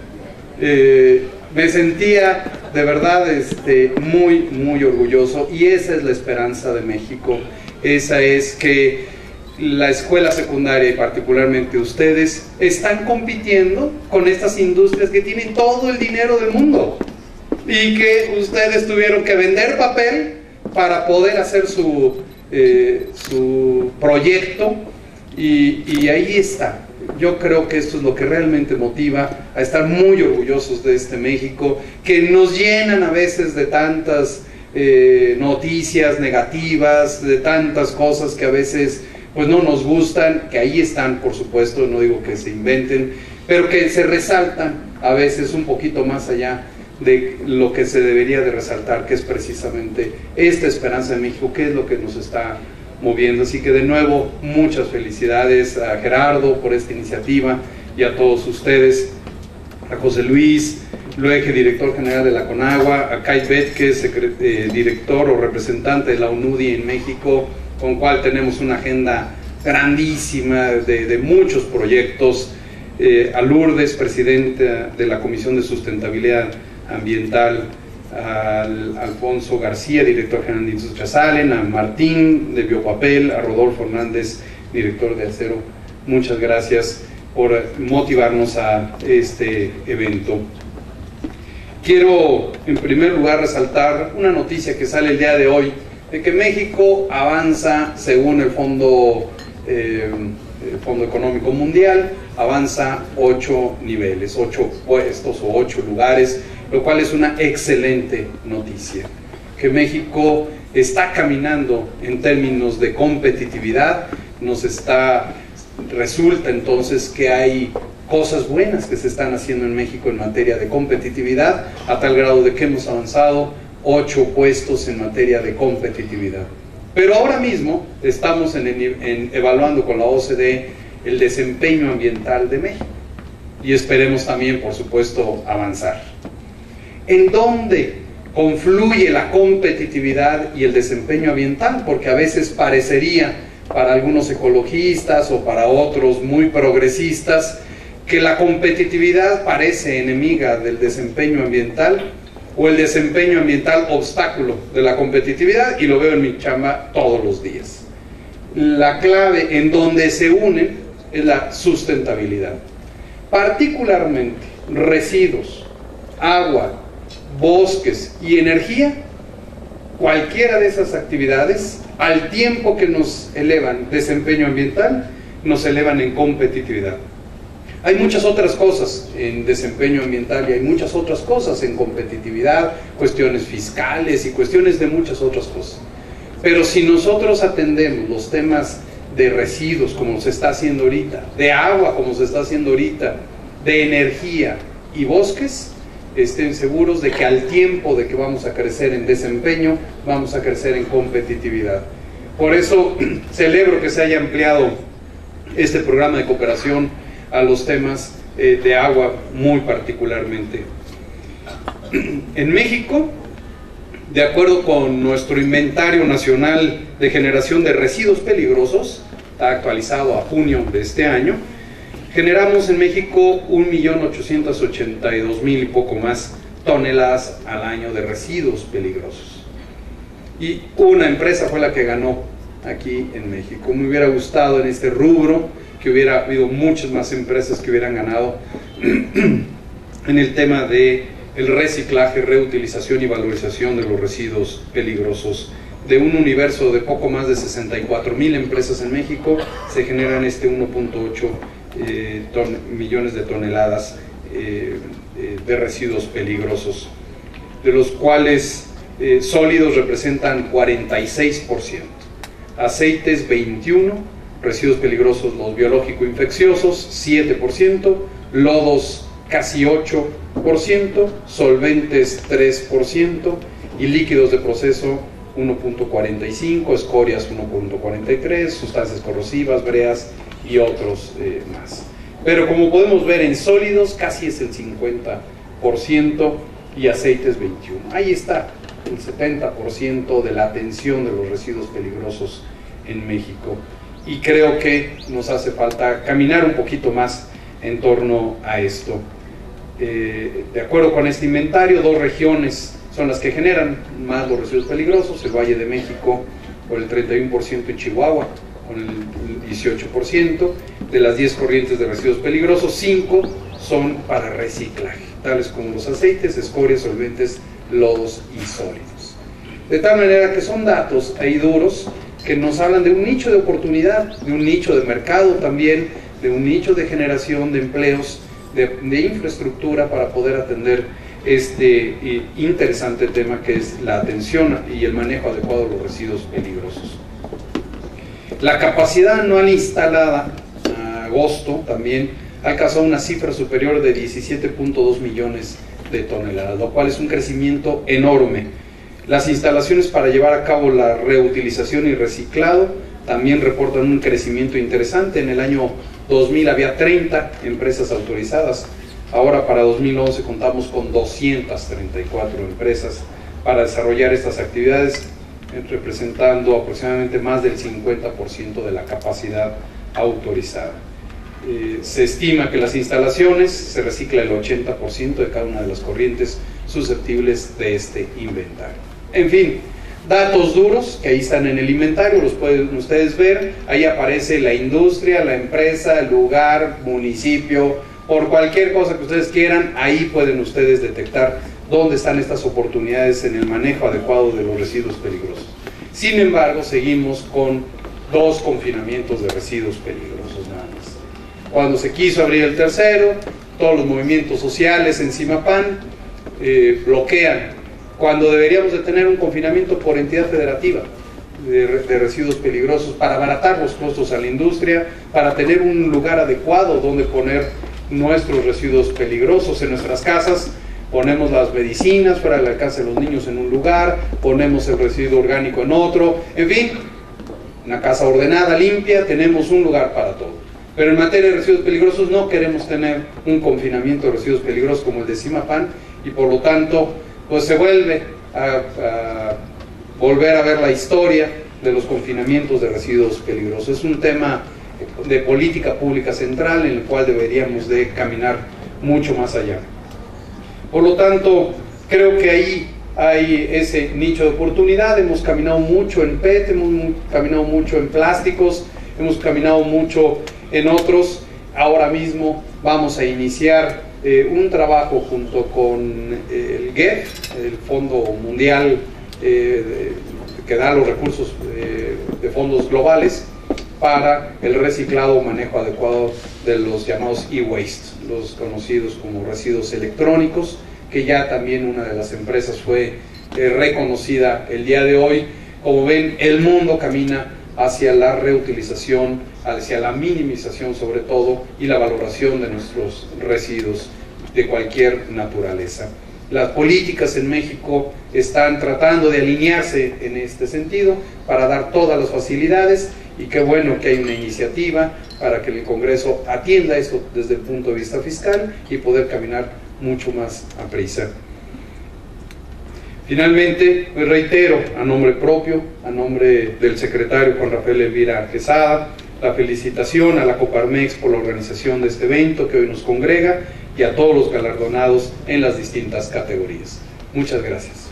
Eh, me sentía de verdad este, muy, muy orgulloso, y esa es la esperanza de México. Esa es que la escuela secundaria, y particularmente ustedes, están compitiendo con estas industrias que tienen todo el dinero del mundo, y que ustedes tuvieron que vender papel para poder hacer su, eh, su proyecto, y, y ahí está. Yo creo que esto es lo que realmente motiva a estar muy orgullosos de este México, que nos llenan a veces de tantas eh, noticias negativas, de tantas cosas que a veces pues no nos gustan, que ahí están, por supuesto, no digo que se inventen, pero que se resaltan a veces un poquito más allá de lo que se debería de resaltar, que es precisamente esta esperanza de México, que es lo que nos está moviendo. Así que de nuevo, muchas felicidades a Gerardo por esta iniciativa, y a todos ustedes, a José Luis Luege, director general de la Conagua, a Kai Betke, eh, director o representante de la UNUDI en México, con cual tenemos una agenda grandísima de, de muchos proyectos, eh, a Lourdes, presidenta de la Comisión de Sustentabilidad Ambiental, al Alfonso García, director general de Industrias Allen, a Martín de Biopapel, a Rodolfo Hernández, director de Acero. Muchas gracias por motivarnos a este evento. Quiero en primer lugar resaltar una noticia que sale el día de hoy, de que México avanza, según el Fondo, eh, el Fondo Económico Mundial, avanza ocho niveles, ocho puestos o ocho lugares, lo cual es una excelente noticia. Que México está caminando en términos de competitividad, nos está, resulta entonces que hay cosas buenas que se están haciendo en México en materia de competitividad, a tal grado de que hemos avanzado ocho puestos en materia de competitividad. Pero ahora mismo estamos en, en, evaluando con la O C D el desempeño ambiental de México, y esperemos también, por supuesto, avanzar. ¿En dónde confluye la competitividad y el desempeño ambiental, porque a veces parecería para algunos ecologistas o para otros muy progresistas que la competitividad parece enemiga del desempeño ambiental o el desempeño ambiental obstáculo de la competitividad, y lo veo en mi chamba todos los días. La clave en donde se unen es la sustentabilidad, particularmente residuos, agua, bosques y energía. Cualquiera de esas actividades, al tiempo que nos elevan desempeño ambiental, nos elevan en competitividad. Hay muchas otras cosas en desempeño ambiental y hay muchas otras cosas en competitividad, cuestiones fiscales y cuestiones de muchas otras cosas. Pero si nosotros atendemos los temas de residuos, como se está haciendo ahorita, de agua, como se está haciendo ahorita, de energía y bosques, estén seguros de que al tiempo de que vamos a crecer en desempeño, vamos a crecer en competitividad. Por eso celebro que se haya ampliado este programa de cooperación a los temas eh, de agua muy particularmente. En México, de acuerdo con nuestro inventario nacional de generación de residuos peligrosos, está actualizado a junio de este año, generamos en México un millón ochocientos ochenta y dos mil y poco más toneladas al año de residuos peligrosos. Y una empresa fue la que ganó aquí en México. Me hubiera gustado en este rubro que hubiera habido muchas más empresas que hubieran ganado en el tema de el reciclaje, reutilización y valorización de los residuos peligrosos. De un universo de poco más de sesenta y cuatro mil empresas en México, se generan este uno punto ocho eh, millones de toneladas eh, eh, de residuos peligrosos, de los cuales eh, sólidos representan cuarenta y seis por ciento, aceites veintiuno por ciento, residuos peligrosos los biológico-infecciosos siete por ciento, lodos casi ocho por ciento, solventes tres por ciento y líquidos de proceso uno punto cuarenta y cinco, escorias uno punto cuarenta y tres, sustancias corrosivas, breas y otros eh, más. Pero como podemos ver, en sólidos casi es el cincuenta por ciento y aceites veintiuno por ciento. Ahí está el setenta por ciento de la atención de los residuos peligrosos en México. Y creo que nos hace falta caminar un poquito más en torno a esto. Eh, de acuerdo con este inventario, dos regiones son las que generan más los residuos peligrosos: el Valle de México por el treinta y uno por ciento y Chihuahua con el dieciocho por ciento. De las diez corrientes de residuos peligrosos, cinco son para reciclaje, tales como los aceites, escorias, solventes, lodos y sólidos. De tal manera que son datos ahí duros que nos hablan de un nicho de oportunidad, de un nicho de mercado también, de un nicho de generación de empleos, de, de infraestructura para poder atender este eh, interesante tema que es la atención y el manejo adecuado de los residuos peligrosos. La capacidad anual instalada a agosto también alcanzó una cifra superior de diecisiete punto dos millones de toneladas, lo cual es un crecimiento enorme. Las instalaciones para llevar a cabo la reutilización y reciclado también reportan un crecimiento interesante. En el año dos mil había treinta empresas autorizadas, ahora para dos mil once contamos con doscientas treinta y cuatro empresas para desarrollar estas actividades, representando aproximadamente más del cincuenta por ciento de la capacidad autorizada. Eh, se estima que las instalaciones se recicla el ochenta por ciento de cada una de las corrientes susceptibles de este inventario. En fin, datos duros que ahí están en el inventario, los pueden ustedes ver. Ahí aparece la industria, la empresa, el lugar, municipio, por cualquier cosa que ustedes quieran, ahí pueden ustedes detectar dónde están estas oportunidades en el manejo adecuado de los residuos peligrosos. Sin embargo, seguimos con dos confinamientos de residuos peligrosos nada más. Cuando se quiso abrir el tercero, todos los movimientos sociales en CIMAPAN eh, bloquean, cuando deberíamos de tener un confinamiento por entidad federativa de, de residuos peligrosos para abaratar los costos a la industria, para tener un lugar adecuado donde poner nuestros residuos peligrosos. En nuestras casas ponemos las medicinas fuera del alcance de los niños en un lugar, ponemos el residuo orgánico en otro, en fin, una casa ordenada, limpia, tenemos un lugar para todo. Pero en materia de residuos peligrosos no queremos tener un confinamiento de residuos peligrosos como el de CIMAPAN, y por lo tanto pues se vuelve a, a volver a ver la historia de los confinamientos de residuos peligrosos. Es un tema de política pública central en el cual deberíamos de caminar mucho más allá. Por lo tanto, creo que ahí hay ese nicho de oportunidad. Hemos caminado mucho en P E T, hemos caminado mucho en plásticos, hemos caminado mucho en otros. Ahora mismo vamos a iniciar eh, un trabajo junto con eh, el G E F, el Fondo Mundial eh, de, que da los recursos eh, de fondos globales, para el reciclado o manejo adecuado de los llamados e-waste, los conocidos como residuos electrónicos, que ya también una de las empresas fue eh, reconocida el día de hoy. Como ven, el mundo camina hacia la reutilización, hacia la minimización sobre todo, y la valoración de nuestros residuos de cualquier naturaleza. Las políticas en México están tratando de alinearse en este sentido para dar todas las facilidades, y qué bueno que hay una iniciativa para que el Congreso atienda esto desde el punto de vista fiscal y poder caminar mucho más a prisa. Finalmente, pues reitero a nombre propio, a nombre del secretario Juan Rafael Elvira Quesada, la felicitación a la Coparmex por la organización de este evento que hoy nos congrega, y a todos los galardonados en las distintas categorías. Muchas gracias.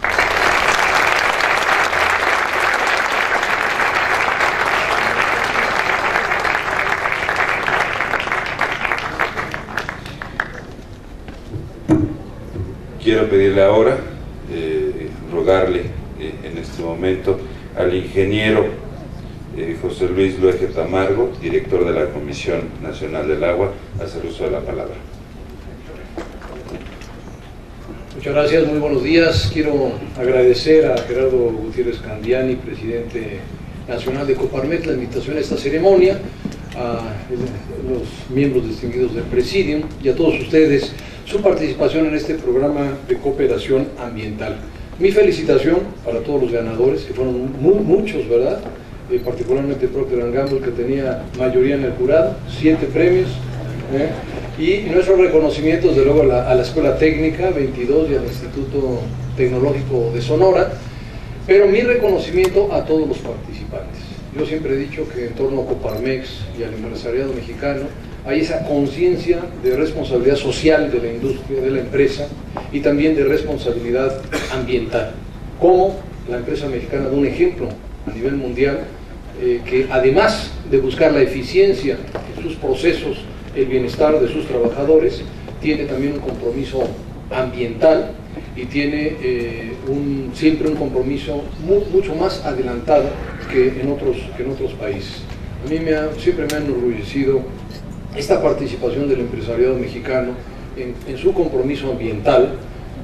Quiero pedirle ahora, eh, rogarle eh, en este momento al ingeniero eh, José Luis Luege Tamargo, director de la Comisión Nacional del Agua, hacer uso de la palabra. Muchas gracias, muy buenos días. Quiero agradecer a Gerardo Gutiérrez Candiani, presidente nacional de Coparmex, la invitación a esta ceremonia, a los miembros distinguidos del Presidium y a todos ustedes su participación en este programa de cooperación ambiental. Mi felicitación para todos los ganadores, que fueron muy, muchos, ¿verdad? Eh, particularmente Procter and Gamble, que tenía mayoría en el jurado, siete premios, ¿eh? Y nuestros reconocimientos, de luego, a la, a la Escuela Técnica veintidós y al Instituto Tecnológico de Sonora, pero mi reconocimiento a todos los participantes. Yo siempre he dicho que en torno a Coparmex y al empresariado mexicano hay esa conciencia de responsabilidad social de la industria, de la empresa, y también de responsabilidad ambiental. Como la empresa mexicana da un ejemplo a nivel mundial, eh, que además de buscar la eficiencia de sus procesos, el bienestar de sus trabajadores, tiene también un compromiso ambiental y tiene eh, un, siempre un compromiso muy, mucho más adelantado que en otros, que en otros países. A mí me ha, siempre me ha enorgullecido esta participación del empresariado mexicano en, en su compromiso ambiental.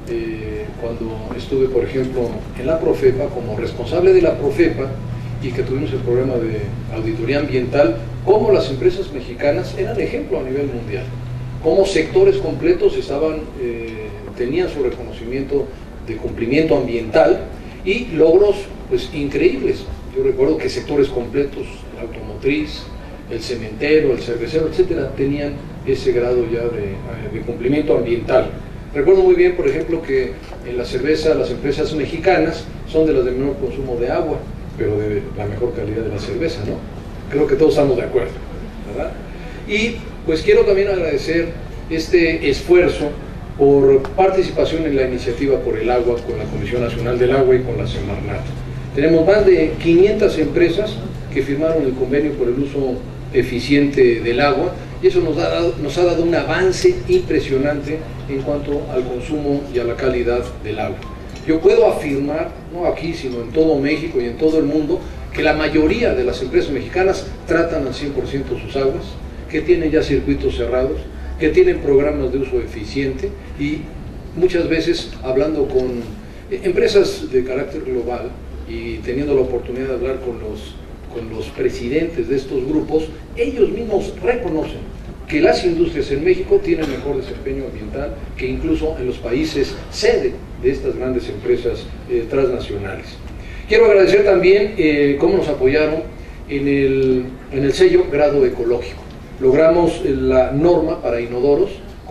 Eh, cuando estuve, por ejemplo, en la Profepa, como responsable de la Profepa, y que tuvimos el programa de auditoría ambiental, cómo las empresas mexicanas eran ejemplo a nivel mundial, cómo sectores completos estaban, eh, tenían su reconocimiento de cumplimiento ambiental y logros pues increíbles. Yo recuerdo que sectores completos, la automotriz, el cementero, el cervecero, etcétera, tenían ese grado ya de, de cumplimiento ambiental. Recuerdo muy bien, por ejemplo, que en la cerveza las empresas mexicanas son de las de menor consumo de agua, pero de la mejor calidad de la cerveza, ¿no? Creo que todos estamos de acuerdo, ¿verdad? Y pues quiero también agradecer este esfuerzo por participación en la iniciativa por el agua con la Comisión Nacional del Agua y con la Semarnat. Tenemos más de quinientas empresas que firmaron el convenio por el uso eficiente del agua, y eso nos ha dado, nos ha dado un avance impresionante en cuanto al consumo y a la calidad del agua. Yo puedo afirmar, no aquí, sino en todo México y en todo el mundo, que la mayoría de las empresas mexicanas tratan al cien por ciento sus aguas, que tienen ya circuitos cerrados, que tienen programas de uso eficiente, y muchas veces hablando con empresas de carácter global y teniendo la oportunidad de hablar con los, con los presidentes de estos grupos, ellos mismos reconocen que las industrias en México tienen mejor desempeño ambiental que incluso en los países sede de estas grandes empresas eh, transnacionales. Quiero agradecer también eh, cómo nos apoyaron en el, en el sello grado ecológico. Logramos la norma para inodoros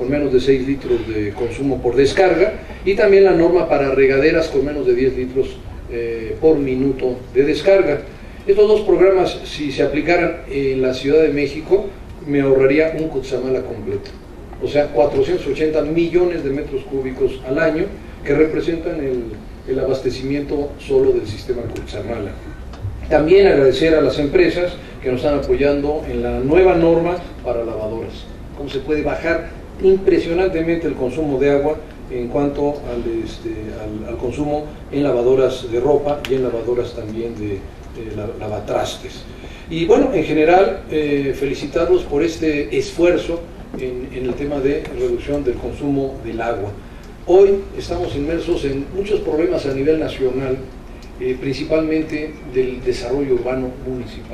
con menos de seis litros de consumo por descarga, y también la norma para regaderas con menos de diez litros eh, por minuto de descarga. Estos dos programas, si se aplicaran en la Ciudad de México, me ahorraría un Cutzamala completo, o sea, cuatrocientos ochenta millones de metros cúbicos al año, que representan el, el abastecimiento solo del sistema Cutzamala. También agradecer a las empresas que nos están apoyando en la nueva norma para lavadoras, cómo se puede bajar impresionantemente el consumo de agua en cuanto al, este, al, al consumo en lavadoras de ropa y en lavadoras también de, de lavatrastes. Y bueno, en general, eh, felicitarlos por este esfuerzo en, en el tema de reducción del consumo del agua. Hoy estamos inmersos en muchos problemas a nivel nacional, eh, principalmente del desarrollo urbano municipal.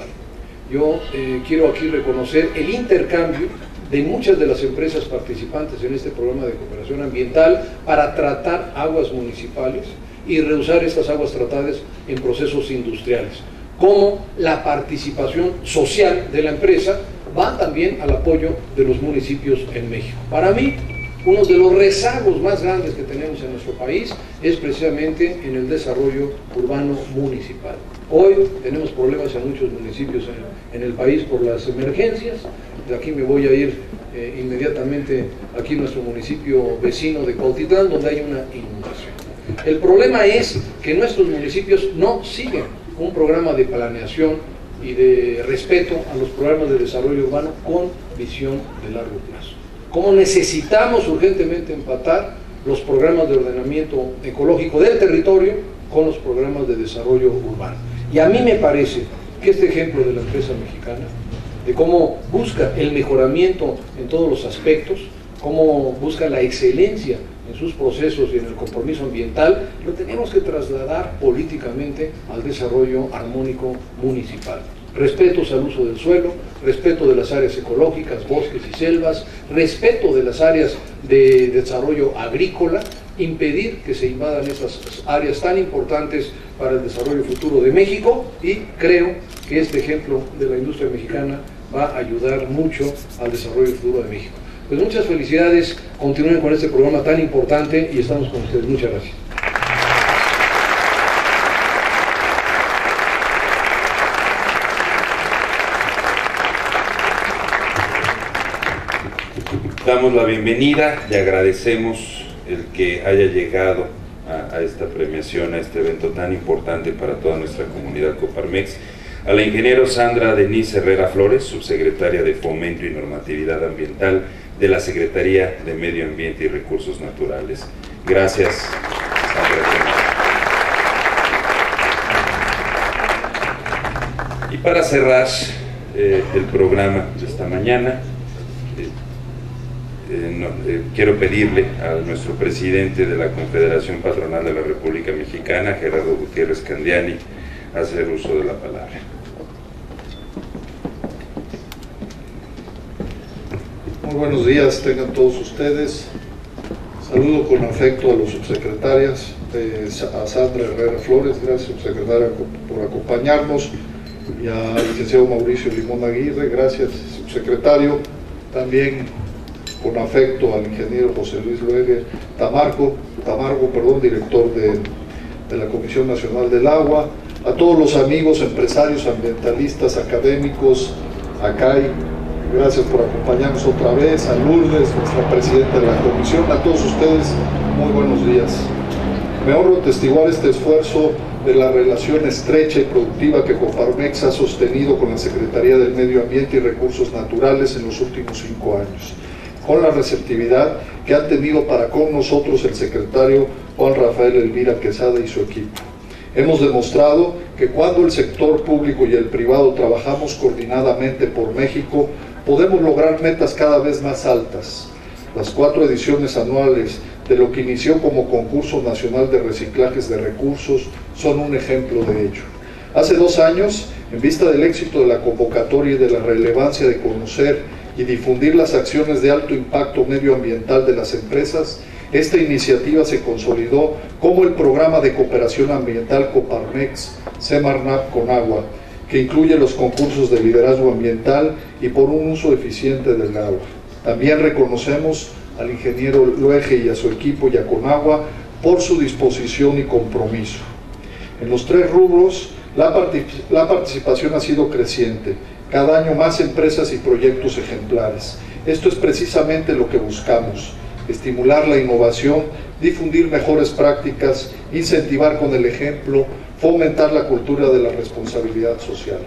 Yo eh, quiero aquí reconocer el intercambio de muchas de las empresas participantes en este programa de cooperación ambiental para tratar aguas municipales y reusar estas aguas tratadas en procesos industriales. Como la participación social de la empresa va también al apoyo de los municipios en México. Para mí, uno de los rezagos más grandes que tenemos en nuestro país es precisamente en el desarrollo urbano municipal. Hoy tenemos problemas en muchos municipios en, en el país por las emergencias. De aquí me voy a ir eh, inmediatamente aquí a nuestro municipio vecino de Cuautitlán, donde hay una inundación. El problema es que nuestros municipios no siguen un programa de planeación y de respeto a los programas de desarrollo urbano con visión de largo plazo. Cómo necesitamos urgentemente empatar los programas de ordenamiento ecológico del territorio con los programas de desarrollo urbano. Y a mí me parece que este ejemplo de la empresa mexicana, de cómo busca el mejoramiento en todos los aspectos, cómo busca la excelencia en sus procesos y en el compromiso ambiental, lo tenemos que trasladar políticamente al desarrollo armónico municipal. Respetos al uso del suelo, respeto de las áreas ecológicas, bosques y selvas, respeto de las áreas de desarrollo agrícola, impedir que se invadan estas áreas tan importantes para el desarrollo futuro de México, y creo que este ejemplo de la industria mexicana va a ayudar mucho al desarrollo futuro de México. Pues muchas felicidades, continúen con este programa tan importante y estamos con ustedes. Muchas gracias. Damos la bienvenida, le agradecemos el que haya llegado a, a esta premiación, a este evento tan importante para toda nuestra comunidad Coparmex, a la ingeniero Sandra Denise Herrera Flores, subsecretaria de Fomento y Normatividad Ambiental de la Secretaría de Medio Ambiente y Recursos Naturales. Gracias, Sandra. Y para cerrar eh, el programa de esta mañana, Eh, no, eh, quiero pedirle a nuestro presidente de la Confederación Patronal de la República Mexicana, Gerardo Gutiérrez Candiani, hacer uso de la palabra. Muy buenos días, tengan todos ustedes. Saludo con afecto a los subsecretarias, eh, a Sandra Herrera Flores, gracias subsecretaria por acompañarnos, y al licenciado Mauricio Limón Aguirre, gracias subsecretario. También con afecto al ingeniero José Luis Luege Tamargo, Tamargo perdón, director de, de la Comisión Nacional del Agua, a todos los amigos, empresarios, ambientalistas, académicos, a C A I, gracias por acompañarnos otra vez, a Lourdes, nuestra presidenta de la comisión, a todos ustedes, muy buenos días. Me honro testiguar este esfuerzo de la relación estrecha y productiva que Coparmex ha sostenido con la Secretaría del Medio Ambiente y Recursos Naturales en los últimos cinco años. Con la receptividad que han tenido para con nosotros el secretario Juan Rafael Elvira Quesada y su equipo. Hemos demostrado que cuando el sector público y el privado trabajamos coordinadamente por México, podemos lograr metas cada vez más altas. Las cuatro ediciones anuales de lo que inició como Concurso Nacional de Reciclajes de Recursos son un ejemplo de ello. Hace dos años, en vista del éxito de la convocatoria y de la relevancia de conocer y difundir las acciones de alto impacto medioambiental de las empresas, esta iniciativa se consolidó como el Programa de Cooperación Ambiental Coparmex Semarnat con Agua, que incluye los concursos de liderazgo ambiental y por un uso eficiente del agua. También reconocemos al ingeniero Luege y a su equipo y a Conagua por su disposición y compromiso. En los tres rubros, la, particip la participación ha sido creciente, cada año más empresas y proyectos ejemplares. Esto es precisamente lo que buscamos: estimular la innovación, difundir mejores prácticas, incentivar con el ejemplo, fomentar la cultura de la responsabilidad social.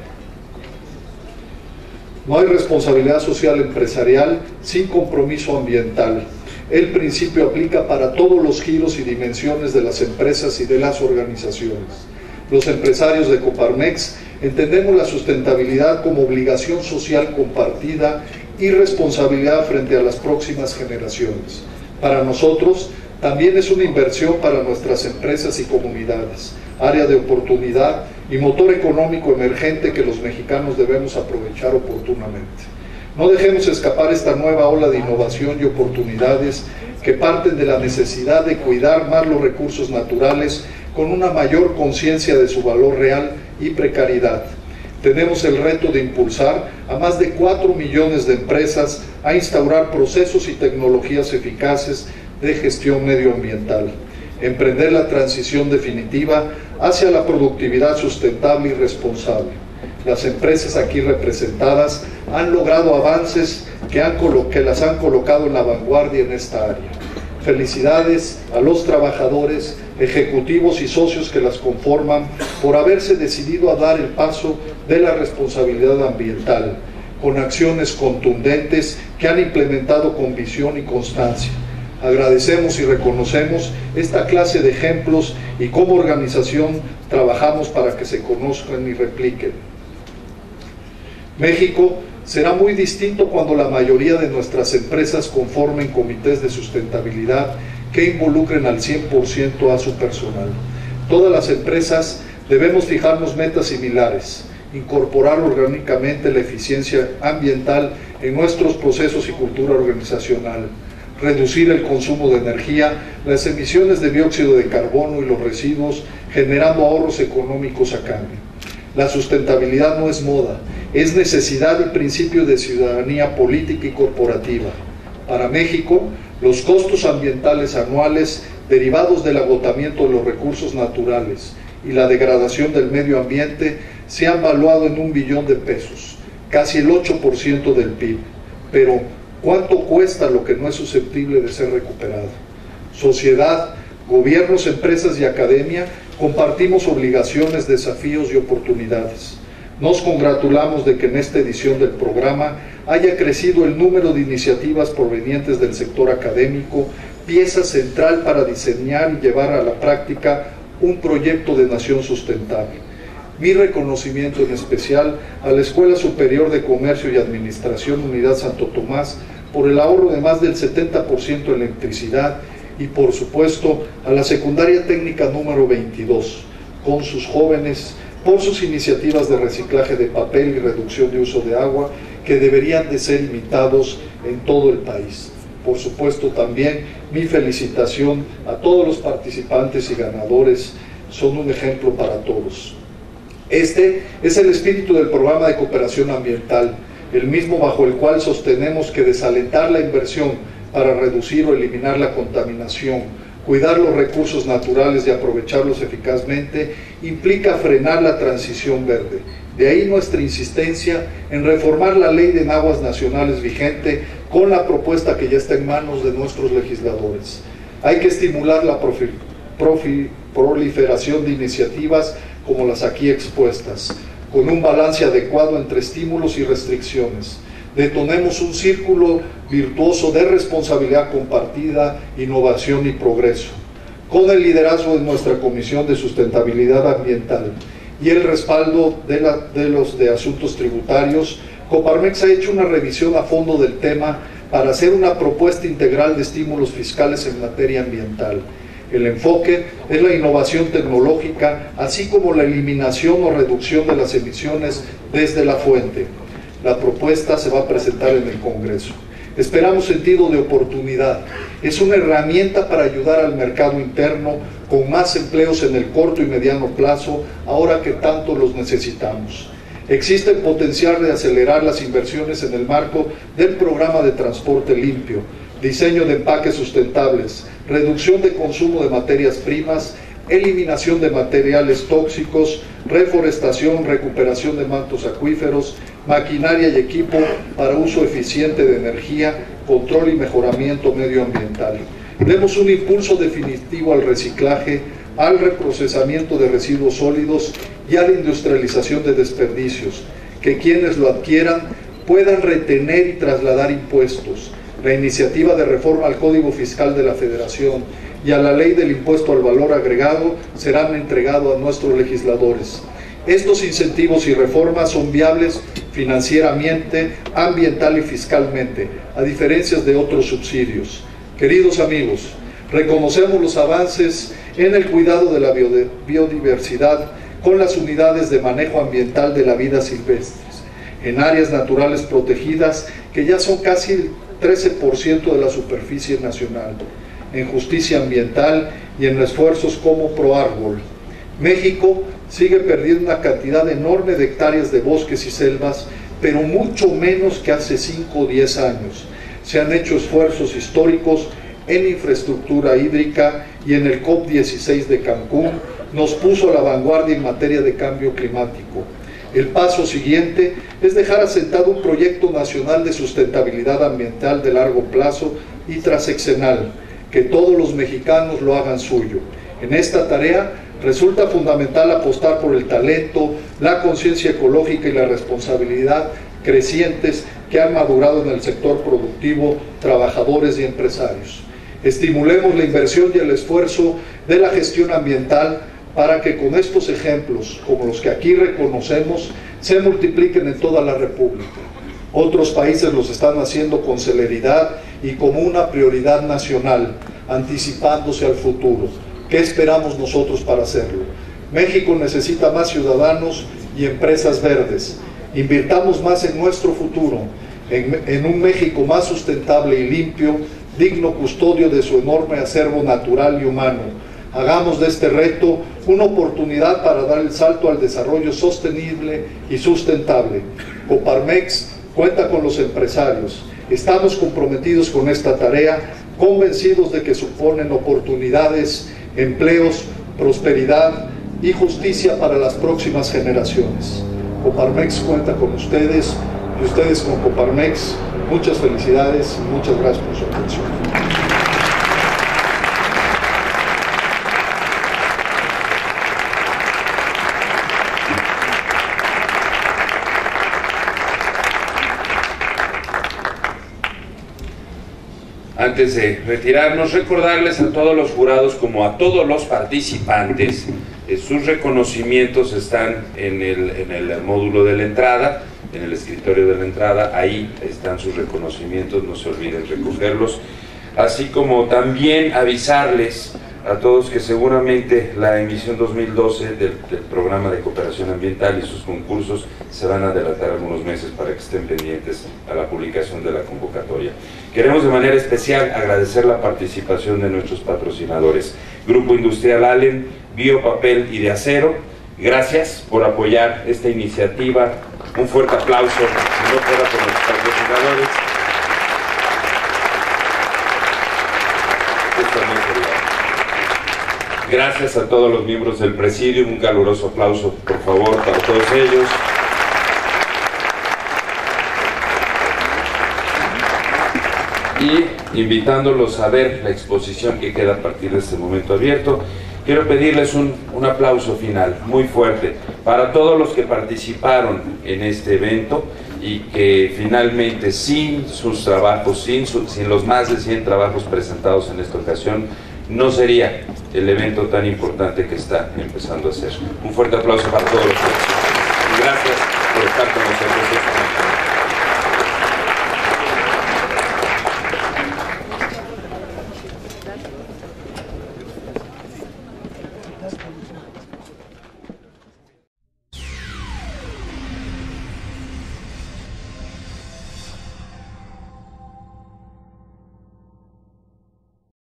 No hay responsabilidad social empresarial sin compromiso ambiental. El principio aplica para todos los giros y dimensiones de las empresas y de las organizaciones. Los empresarios de Coparmex entendemos la sustentabilidad como obligación social compartida y responsabilidad frente a las próximas generaciones. Para nosotros, también es una inversión para nuestras empresas y comunidades, área de oportunidad y motor económico emergente que los mexicanos debemos aprovechar oportunamente. No dejemos escapar esta nueva ola de innovación y oportunidades que parten de la necesidad de cuidar más los recursos naturales con una mayor conciencia de su valor real y precariedad. Tenemos el reto de impulsar a más de cuatro millones de empresas a instaurar procesos y tecnologías eficaces de gestión medioambiental, emprender la transición definitiva hacia la productividad sustentable y responsable. Las empresas aquí representadas han logrado avances que, han que las han colocado en la vanguardia en esta área. Felicidades a los trabajadores, ejecutivos y socios que las conforman por haberse decidido a dar el paso de la responsabilidad ambiental, con acciones contundentes que han implementado con visión y constancia. Agradecemos y reconocemos esta clase de ejemplos y como organización trabajamos para que se conozcan y repliquen. México será muy distinto cuando la mayoría de nuestras empresas conformen comités de sustentabilidad que involucren al cien por ciento a su personal. Todas las empresas debemos fijarnos metas similares, incorporar orgánicamente la eficiencia ambiental en nuestros procesos y cultura organizacional, reducir el consumo de energía, las emisiones de dióxido de carbono y los residuos, generando ahorros económicos a cambio. La sustentabilidad no es moda, es necesidad y principio de ciudadanía política y corporativa. Para México, los costos ambientales anuales derivados del agotamiento de los recursos naturales y la degradación del medio ambiente se han valuado en un billón de pesos, casi el ocho por ciento del P I B. Pero, ¿cuánto cuesta lo que no es susceptible de ser recuperado? Sociedad, gobiernos, empresas y academia compartimos obligaciones, desafíos y oportunidades. Nos congratulamos de que en esta edición del programa haya crecido el número de iniciativas provenientes del sector académico, pieza central para diseñar y llevar a la práctica un proyecto de nación sustentable. Mi reconocimiento en especial a la Escuela Superior de Comercio y Administración Unidad Santo Tomás por el ahorro de más del setenta por ciento en electricidad y por supuesto a la Secundaria Técnica número veintidós, con sus jóvenes, por sus iniciativas de reciclaje de papel y reducción de uso de agua que deberían de ser imitados en todo el país. Por supuesto también mi felicitación a todos los participantes y ganadores, son un ejemplo para todos. Este es el espíritu del programa de cooperación ambiental, el mismo bajo el cual sostenemos que desalentar la inversión para reducir o eliminar la contaminación, cuidar los recursos naturales y aprovecharlos eficazmente, implica frenar la transición verde. De ahí nuestra insistencia en reformar la ley de aguas nacionales vigente con la propuesta que ya está en manos de nuestros legisladores. Hay que estimular la profi, profi, proliferación de iniciativas como las aquí expuestas, con un balance adecuado entre estímulos y restricciones. Detonemos un círculo virtuoso de responsabilidad compartida, innovación y progreso. Con el liderazgo de nuestra Comisión de Sustentabilidad Ambiental y el respaldo de, la, de los de asuntos tributarios, Coparmex ha hecho una revisión a fondo del tema para hacer una propuesta integral de estímulos fiscales en materia ambiental. El enfoque es la innovación tecnológica, así como la eliminación o reducción de las emisiones desde la fuente. La propuesta se va a presentar en el Congreso. Esperamos sentido de oportunidad. Es una herramienta para ayudar al mercado interno con más empleos en el corto y mediano plazo, ahora que tanto los necesitamos. Existe el potencial de acelerar las inversiones en el marco del programa de transporte limpio, diseño de empaques sustentables, reducción de consumo de materias primas, eliminación de materiales tóxicos, reforestación, recuperación de mantos acuíferos, maquinaria y equipo para uso eficiente de energía, control y mejoramiento medioambiental. Demos un impulso definitivo al reciclaje, al reprocesamiento de residuos sólidos y a la industrialización de desperdicios, que quienes lo adquieran puedan retener y trasladar impuestos. La iniciativa de reforma al Código Fiscal de la Federación y a la Ley del Impuesto al Valor Agregado serán entregados a nuestros legisladores. Estos incentivos y reformas son viables financieramente, ambiental y fiscalmente, a diferencia de otros subsidios. Queridos amigos, reconocemos los avances en el cuidado de la biodiversidad con las unidades de manejo ambiental de la vida silvestres, en áreas naturales protegidas que ya son casi el trece por ciento de la superficie nacional, en justicia ambiental y en esfuerzos como ProArbol. México sigue perdiendo una cantidad enorme de hectáreas de bosques y selvas, pero mucho menos que hace cinco o diez años. Se han hecho esfuerzos históricos en infraestructura hídrica y en el COP dieciséis de Cancún nos puso a la vanguardia en materia de cambio climático. El paso siguiente es dejar asentado un proyecto nacional de sustentabilidad ambiental de largo plazo y transeccional, que todos los mexicanos lo hagan suyo. En esta tarea resulta fundamental apostar por el talento, la conciencia ecológica y la responsabilidad crecientes que han madurado en el sector productivo, trabajadores y empresarios. Estimulemos la inversión y el esfuerzo de la gestión ambiental para que con estos ejemplos, como los que aquí reconocemos, se multipliquen en toda la República. Otros países los están haciendo con celeridad y como una prioridad nacional, anticipándose al futuro. ¿Qué esperamos nosotros para hacerlo? México necesita más ciudadanos y empresas verdes. Invirtamos más en nuestro futuro, en, en un México más sustentable y limpio, digno custodio de su enorme acervo natural y humano. Hagamos de este reto una oportunidad para dar el salto al desarrollo sostenible y sustentable. Coparmex cuenta con los empresarios. Estamos comprometidos con esta tarea, convencidos de que suponen oportunidades, empleos, prosperidad y justicia para las próximas generaciones. Coparmex cuenta con ustedes y ustedes con Coparmex. Muchas felicidades y muchas gracias por su atención. Antes de retirarnos, recordarles a todos los jurados como a todos los participantes, eh, sus reconocimientos están en el, en el módulo de la entrada, en el escritorio de la entrada, ahí están sus reconocimientos, no se olviden recogerlos, así como también avisarles a todos que seguramente la emisión dos mil doce del, del programa de cooperación ambiental y sus concursos se van a adelantar algunos meses para que estén pendientes a la publicación de la convocatoria. Queremos de manera especial agradecer la participación de nuestros patrocinadores, Grupo Industrial Allen, Biopapel y de Acero. Gracias por apoyar esta iniciativa. Un fuerte aplauso, si no fuera por los patrocinadores. Gracias a todos los miembros del Presidium, un caluroso aplauso, por favor, para todos ellos. Y invitándolos a ver la exposición que queda a partir de este momento abierto, quiero pedirles un, un aplauso final, muy fuerte, para todos los que participaron en este evento y que finalmente, sin sus trabajos, sin, su, sin los más de cien trabajos presentados en esta ocasión, no sería el evento tan importante que está empezando a ser. Un fuerte aplauso para todos los que. Gracias por estar con nosotros.